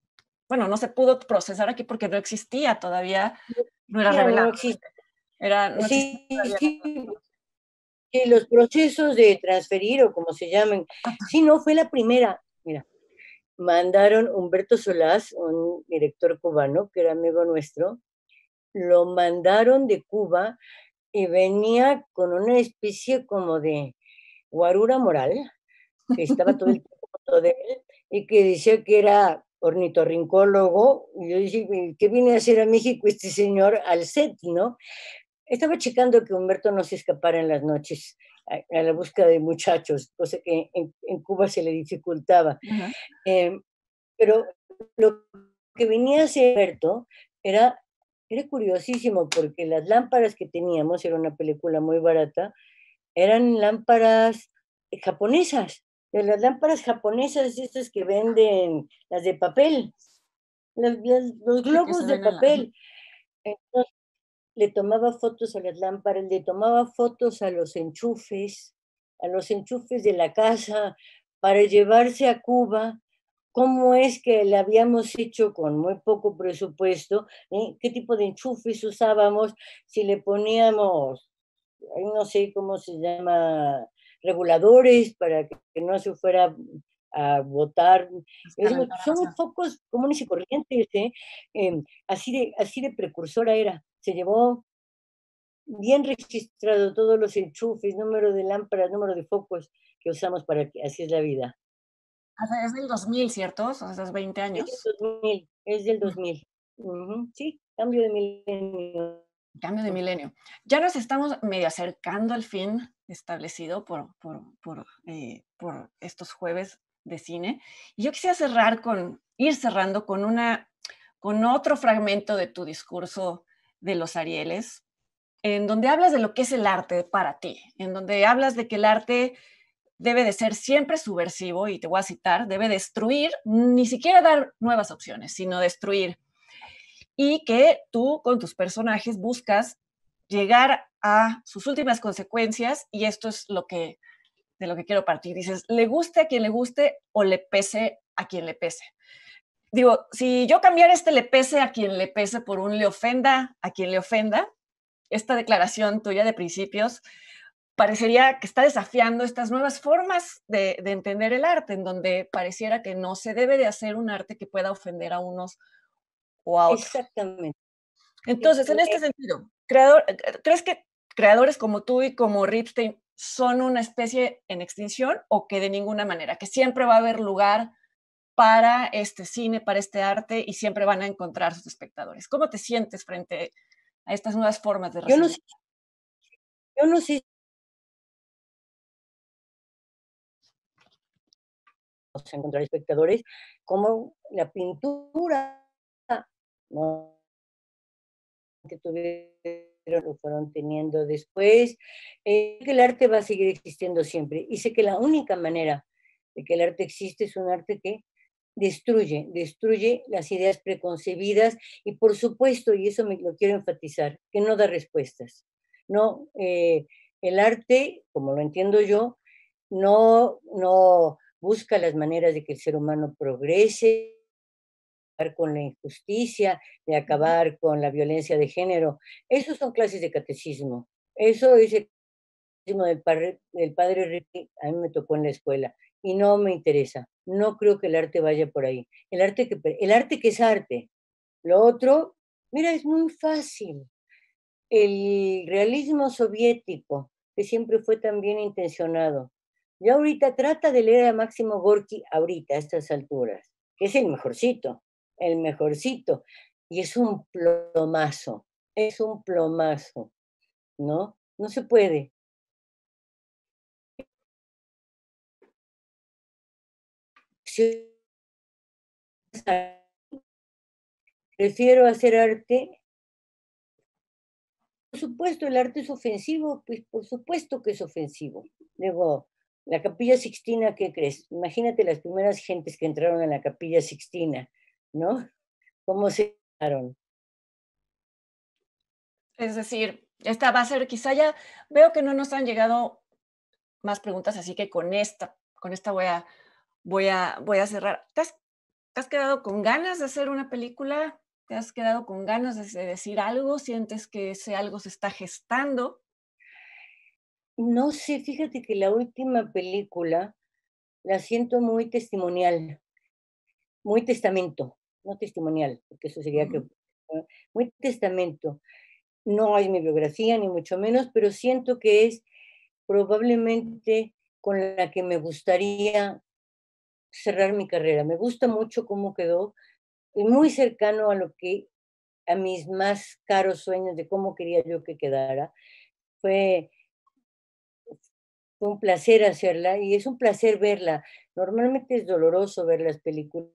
bueno, no se pudo procesar aquí porque no existía todavía, no era Ya no revelado, existe. no existía Sí, todavía sí, sí, los procesos de transferir o como se llamen. Sí, no, fue la primera. Mira, mandaron Humberto Solás, un director cubano que era amigo nuestro, lo mandaron de Cuba y venía con una especie como de guarura moral, que estaba todo el tiempo con todo de él, y que decía que era ornitorrincólogo. Y yo dije, ¿qué viene a hacer a México este señor al set, no? Estaba checando que Humberto no se escapara en las noches a la búsqueda de muchachos, cosa que en Cuba se le dificultaba. Ajá. Eh, pero lo que venía a hacer Humberto era, era curiosísimo porque las lámparas que teníamos, era una película muy barata, eran lámparas japonesas, de las lámparas japonesas estas que venden, las de papel, los Sí, que se globos de ven en la, ajá. papel. Entonces, le tomaba fotos a las lámparas, le tomaba fotos a los enchufes de la casa para llevarse a Cuba. ¿Cómo es que le habíamos hecho con muy poco presupuesto? ¿Qué tipo de enchufes usábamos? Si le poníamos, ay, no sé cómo se llama, reguladores para que no se fuera a botar. Calentar Son demasiado. focos comunes y corrientes, ¿eh? Así de precursora era. Se llevó bien registrado todos los enchufes, número de lámparas, número de focos que usamos para que así es la vida. Es del 2000, ¿cierto? O sea, esos 20 Es del años. 2000, es del Mm, 2000. Ujú, sí, cambio de milenio. cambio de milenio. Ya nos estamos medio acercando al fin establecido por estos jueves de cine. Y yo quisiera ir cerrando con otro fragmento de tu discurso de los Arieles, en donde hablas de lo que es el arte para ti, en donde hablas de que el arte debe de ser siempre subversivo, y te voy a citar, debe destruir, ni siquiera dar nuevas opciones, sino destruir. Y que tú con tus personajes buscas llegar a sus últimas consecuencias, y esto es de lo que quiero partir. Dices, le guste a quien le guste o le pese a quien le pese. Digo, si yo cambiara este le pese a quien le pese por un le ofenda a quien le ofenda, esta declaración tuya de principios parecería que está desafiando estas nuevas formas de entender el arte, en donde pareciera que no se debe de hacer un arte que pueda ofender a unos o a otros. Exactamente. Entonces, en este sentido, ¿crees que creadores como tú y como Ripstein son una especie en extinción, o que de ninguna manera, que siempre va a haber lugar para este cine, para este arte, y siempre van a encontrar sus espectadores? ¿Cómo te sientes frente a estas nuevas formas de Yo no recibir? sé, yo no sé si vamos a encontrar espectadores como la pintura, ¿no? Que tuvieron, lo fueron teniendo después. Que el arte va a seguir existiendo siempre. Y sé que la única manera de que el arte existe es un arte que destruye las ideas preconcebidas y por supuesto, y eso me lo quiero enfatizar, que no da respuestas. No, el arte, como lo entiendo yo, no busca las maneras de que el ser humano progrese, con la injusticia, de Ujú. acabar con la violencia de género. Esos son clases de catecismo. Eso es el catecismo del padre Ricky, a mí me tocó en la escuela y no me interesa. No creo que el arte vaya por ahí. El arte que es arte. Lo otro, mira, es muy fácil. El realismo soviético, que siempre fue tan bien intencionado. Ya ahorita trata de leer a Máximo Gorki ahorita, a estas alturas, que es el mejorcito, y es un plomazo, ¿no? No se puede. Si- Prefiero hacer arte. Por supuesto, el arte es ofensivo, pues por supuesto que es ofensivo. Luego, la Capilla Sixtina, ¿qué crees? Imagínate las primeras gentes que entraron en la Capilla Sixtina, ¿no? ¿Cómo se llamaron? Es decir, esta va a ser, quizá ya veo que no nos han llegado más preguntas, así que con esta voy a cerrar. ¿Te has quedado con ganas de hacer una película? ¿Te has quedado con ganas de decir algo? ¿Sientes que ese algo se está gestando? No sé, fíjate que la última película la siento muy testimonial, muy testamento, no testimonial, porque eso sería que Ujú, muy testamento. No es mi biografía, ni mucho menos, pero siento que es probablemente con la que me gustaría cerrar mi carrera. Me gusta mucho cómo quedó, y muy cercano a lo que a mis más caros sueños de cómo quería yo que quedara. Fue Fue un placer hacerla y es un placer verla. Normalmente es doloroso ver las películas.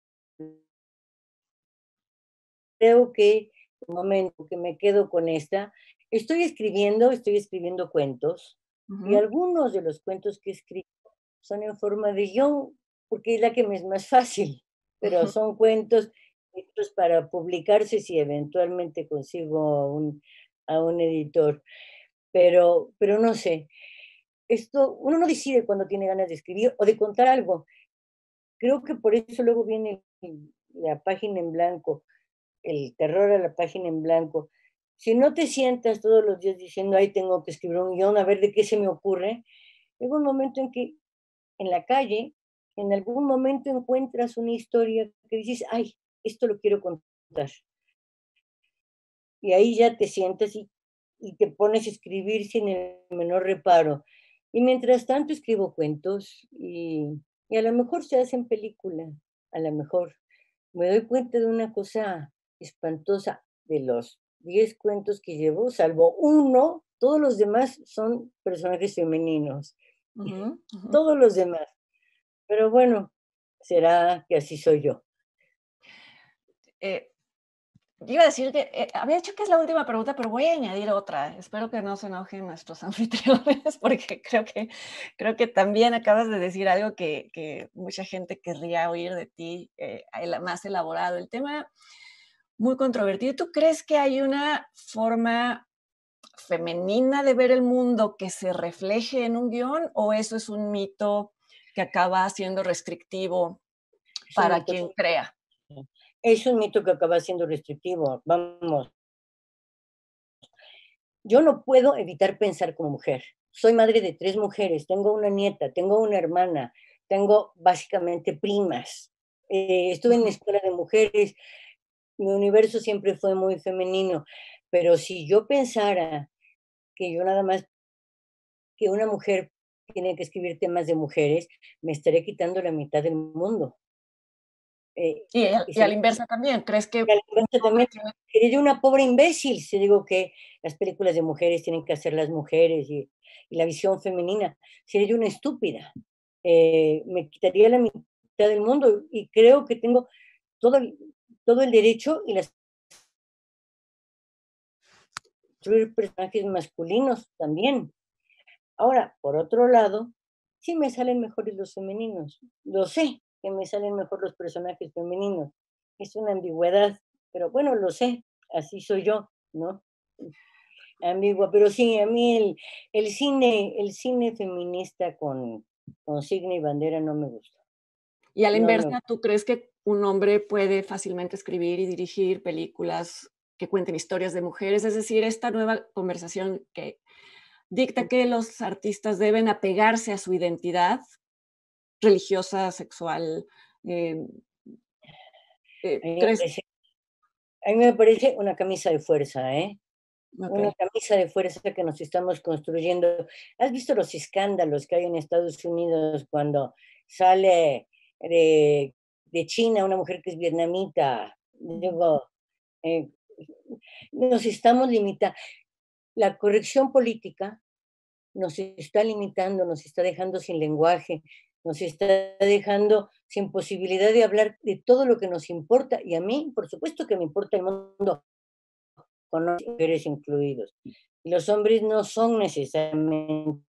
Creo que el momento que me quedo con esta, estoy escribiendo cuentos y ujú. algunos de los cuentos que he escrito son en forma de guión, porque es la que me es más fácil, pero son cuentos hechos para publicarse si eventualmente consigo a un editor. Pero no sé, esto, uno no decide cuando tiene ganas de escribir o de contar algo. Creo que por eso luego viene la página en blanco, el terror a la página en blanco. Si no te sientas todos los días diciendo, ay, tengo que escribir un guión, a ver de qué se me ocurre, llega un momento en que en la calle, en algún momento encuentras una historia que dices, ay, esto lo quiero contar. Y ahí ya te sientas y te pones a escribir sin el menor reparo. Y mientras tanto escribo cuentos y a lo mejor se hacen película, a lo mejor. Me doy cuenta de una cosa espantosa, de los 10 cuentos que llevo, salvo uno, todos los demás son personajes femeninos, Ujú, ujú. todos los demás. Pero bueno, será que así soy yo. Eh, Iba a decir que había dicho que es la última pregunta, pero voy a añadir otra. Espero que no se enojen nuestros anfitriones, porque creo que también acabas de decir algo que mucha gente querría oír de ti, más elaborado. El tema muy controvertido. ¿Tú crees que hay una forma femenina de ver el mundo que se refleje en un guión, o eso es un mito que acaba siendo restrictivo Es un para mito, quien crea? es un mito que acaba siendo restrictivo. Vamos, yo no puedo evitar pensar como mujer. Soy madre de 3 mujeres, tengo una nieta, tengo una hermana, tengo básicamente primas. Estuve en la Ujú. escuela de mujeres, mi universo siempre fue muy femenino, pero si yo pensara que yo nada más que una mujer tiene que escribir temas de mujeres, me estaré quitando la mitad del mundo. Y Y a la sería inversa también, ¿crees y a que la un inversa hombre también, tiene? sería yo una pobre imbécil si digo que las películas de mujeres tienen que hacer las mujeres y la visión femenina. Sería yo una estúpida. Me quitaría la mitad del mundo y creo que tengo todo el, todo el derecho y las construir personajes masculinos también. Ahora, por otro lado, sí me salen mejores los femeninos. Lo sé que me salen mejor los personajes femeninos. Es una ambigüedad, pero bueno, lo sé, así soy yo, ¿no? Ambigua, pero sí, a mí el cine feminista con signo y bandera no me gusta. Y a la No me inversa, gusta. ¿tú crees que un hombre puede fácilmente escribir y dirigir películas que cuenten historias de mujeres? Es decir, esta nueva conversación que dicta que los artistas deben apegarse a su identidad religiosa, sexual, em, A mí me ¿crees? parece, a mí me parece una camisa de fuerza, ¿eh? Una Okey. camisa de fuerza que nos estamos construyendo. ¿Has visto los escándalos que hay en Estados Unidos cuando sale de China una mujer que es vietnamita? Ujú. Digo, eh, nos estamos limitando. La corrección política nos está limitando, nos está dejando sin lenguaje, nos está dejando sin posibilidad de hablar de todo lo que nos importa. Y a mí, por supuesto que me importa el mundo, con los mujeres incluidos. Los hombres no son necesariamente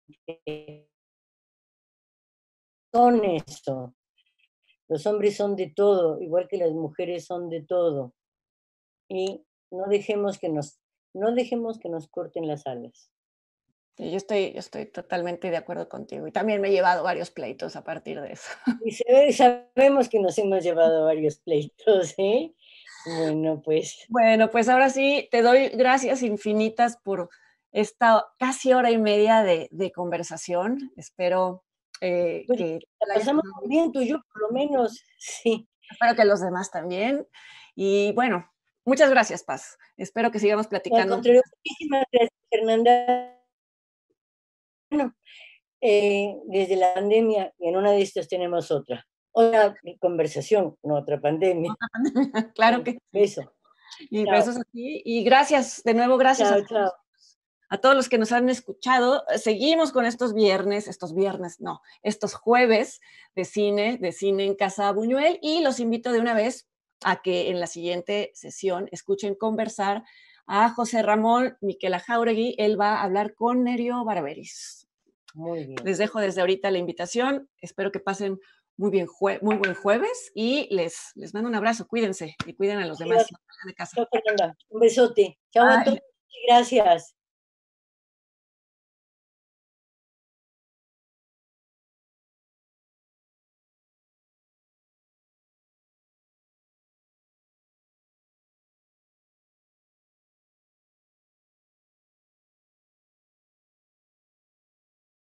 son eso. Los hombres son de todo, igual que las mujeres son de todo. Y no dejemos que nos, no dejemos que nos corten las alas. Sí, yo estoy totalmente de acuerdo contigo y también me he llevado varios pleitos a partir de eso. Sabemos que nos hemos llevado varios pleitos, ¿eh? Bueno, pues, Bueno, pues ahora sí, te doy gracias infinitas por esta casi hora y media de conversación. Espero pues que la la hayas pasamos pasado muy bien. bien, tú y yo por lo menos, sí. Espero que los demás también. Y bueno, muchas gracias, Paz. Espero que sigamos No, al platicando. contrario, muchísimas gracias, Fernanda. Bueno, desde la pandemia, y en una de estas tenemos otra conversación, no otra pandemia. Claro que sí. Beso. Y Chao, besos a ti. Y gracias, de nuevo, gracias chao, chao. a todos los que nos han escuchado. Seguimos con no, estos jueves de cine en Casa Buñuel, y los invito de una vez a que en la siguiente sesión escuchen conversar a José Ramón Miquela Jauregui. Él va a hablar con Nerio Barberis. Muy bien. Les dejo desde ahorita la invitación. Espero que pasen muy buen jueves y les mando un abrazo. Cuídense y cuiden a los demás. Adiós. De casa. Chao, Fernanda. Un besote. Chao a todos Bye. y gracias.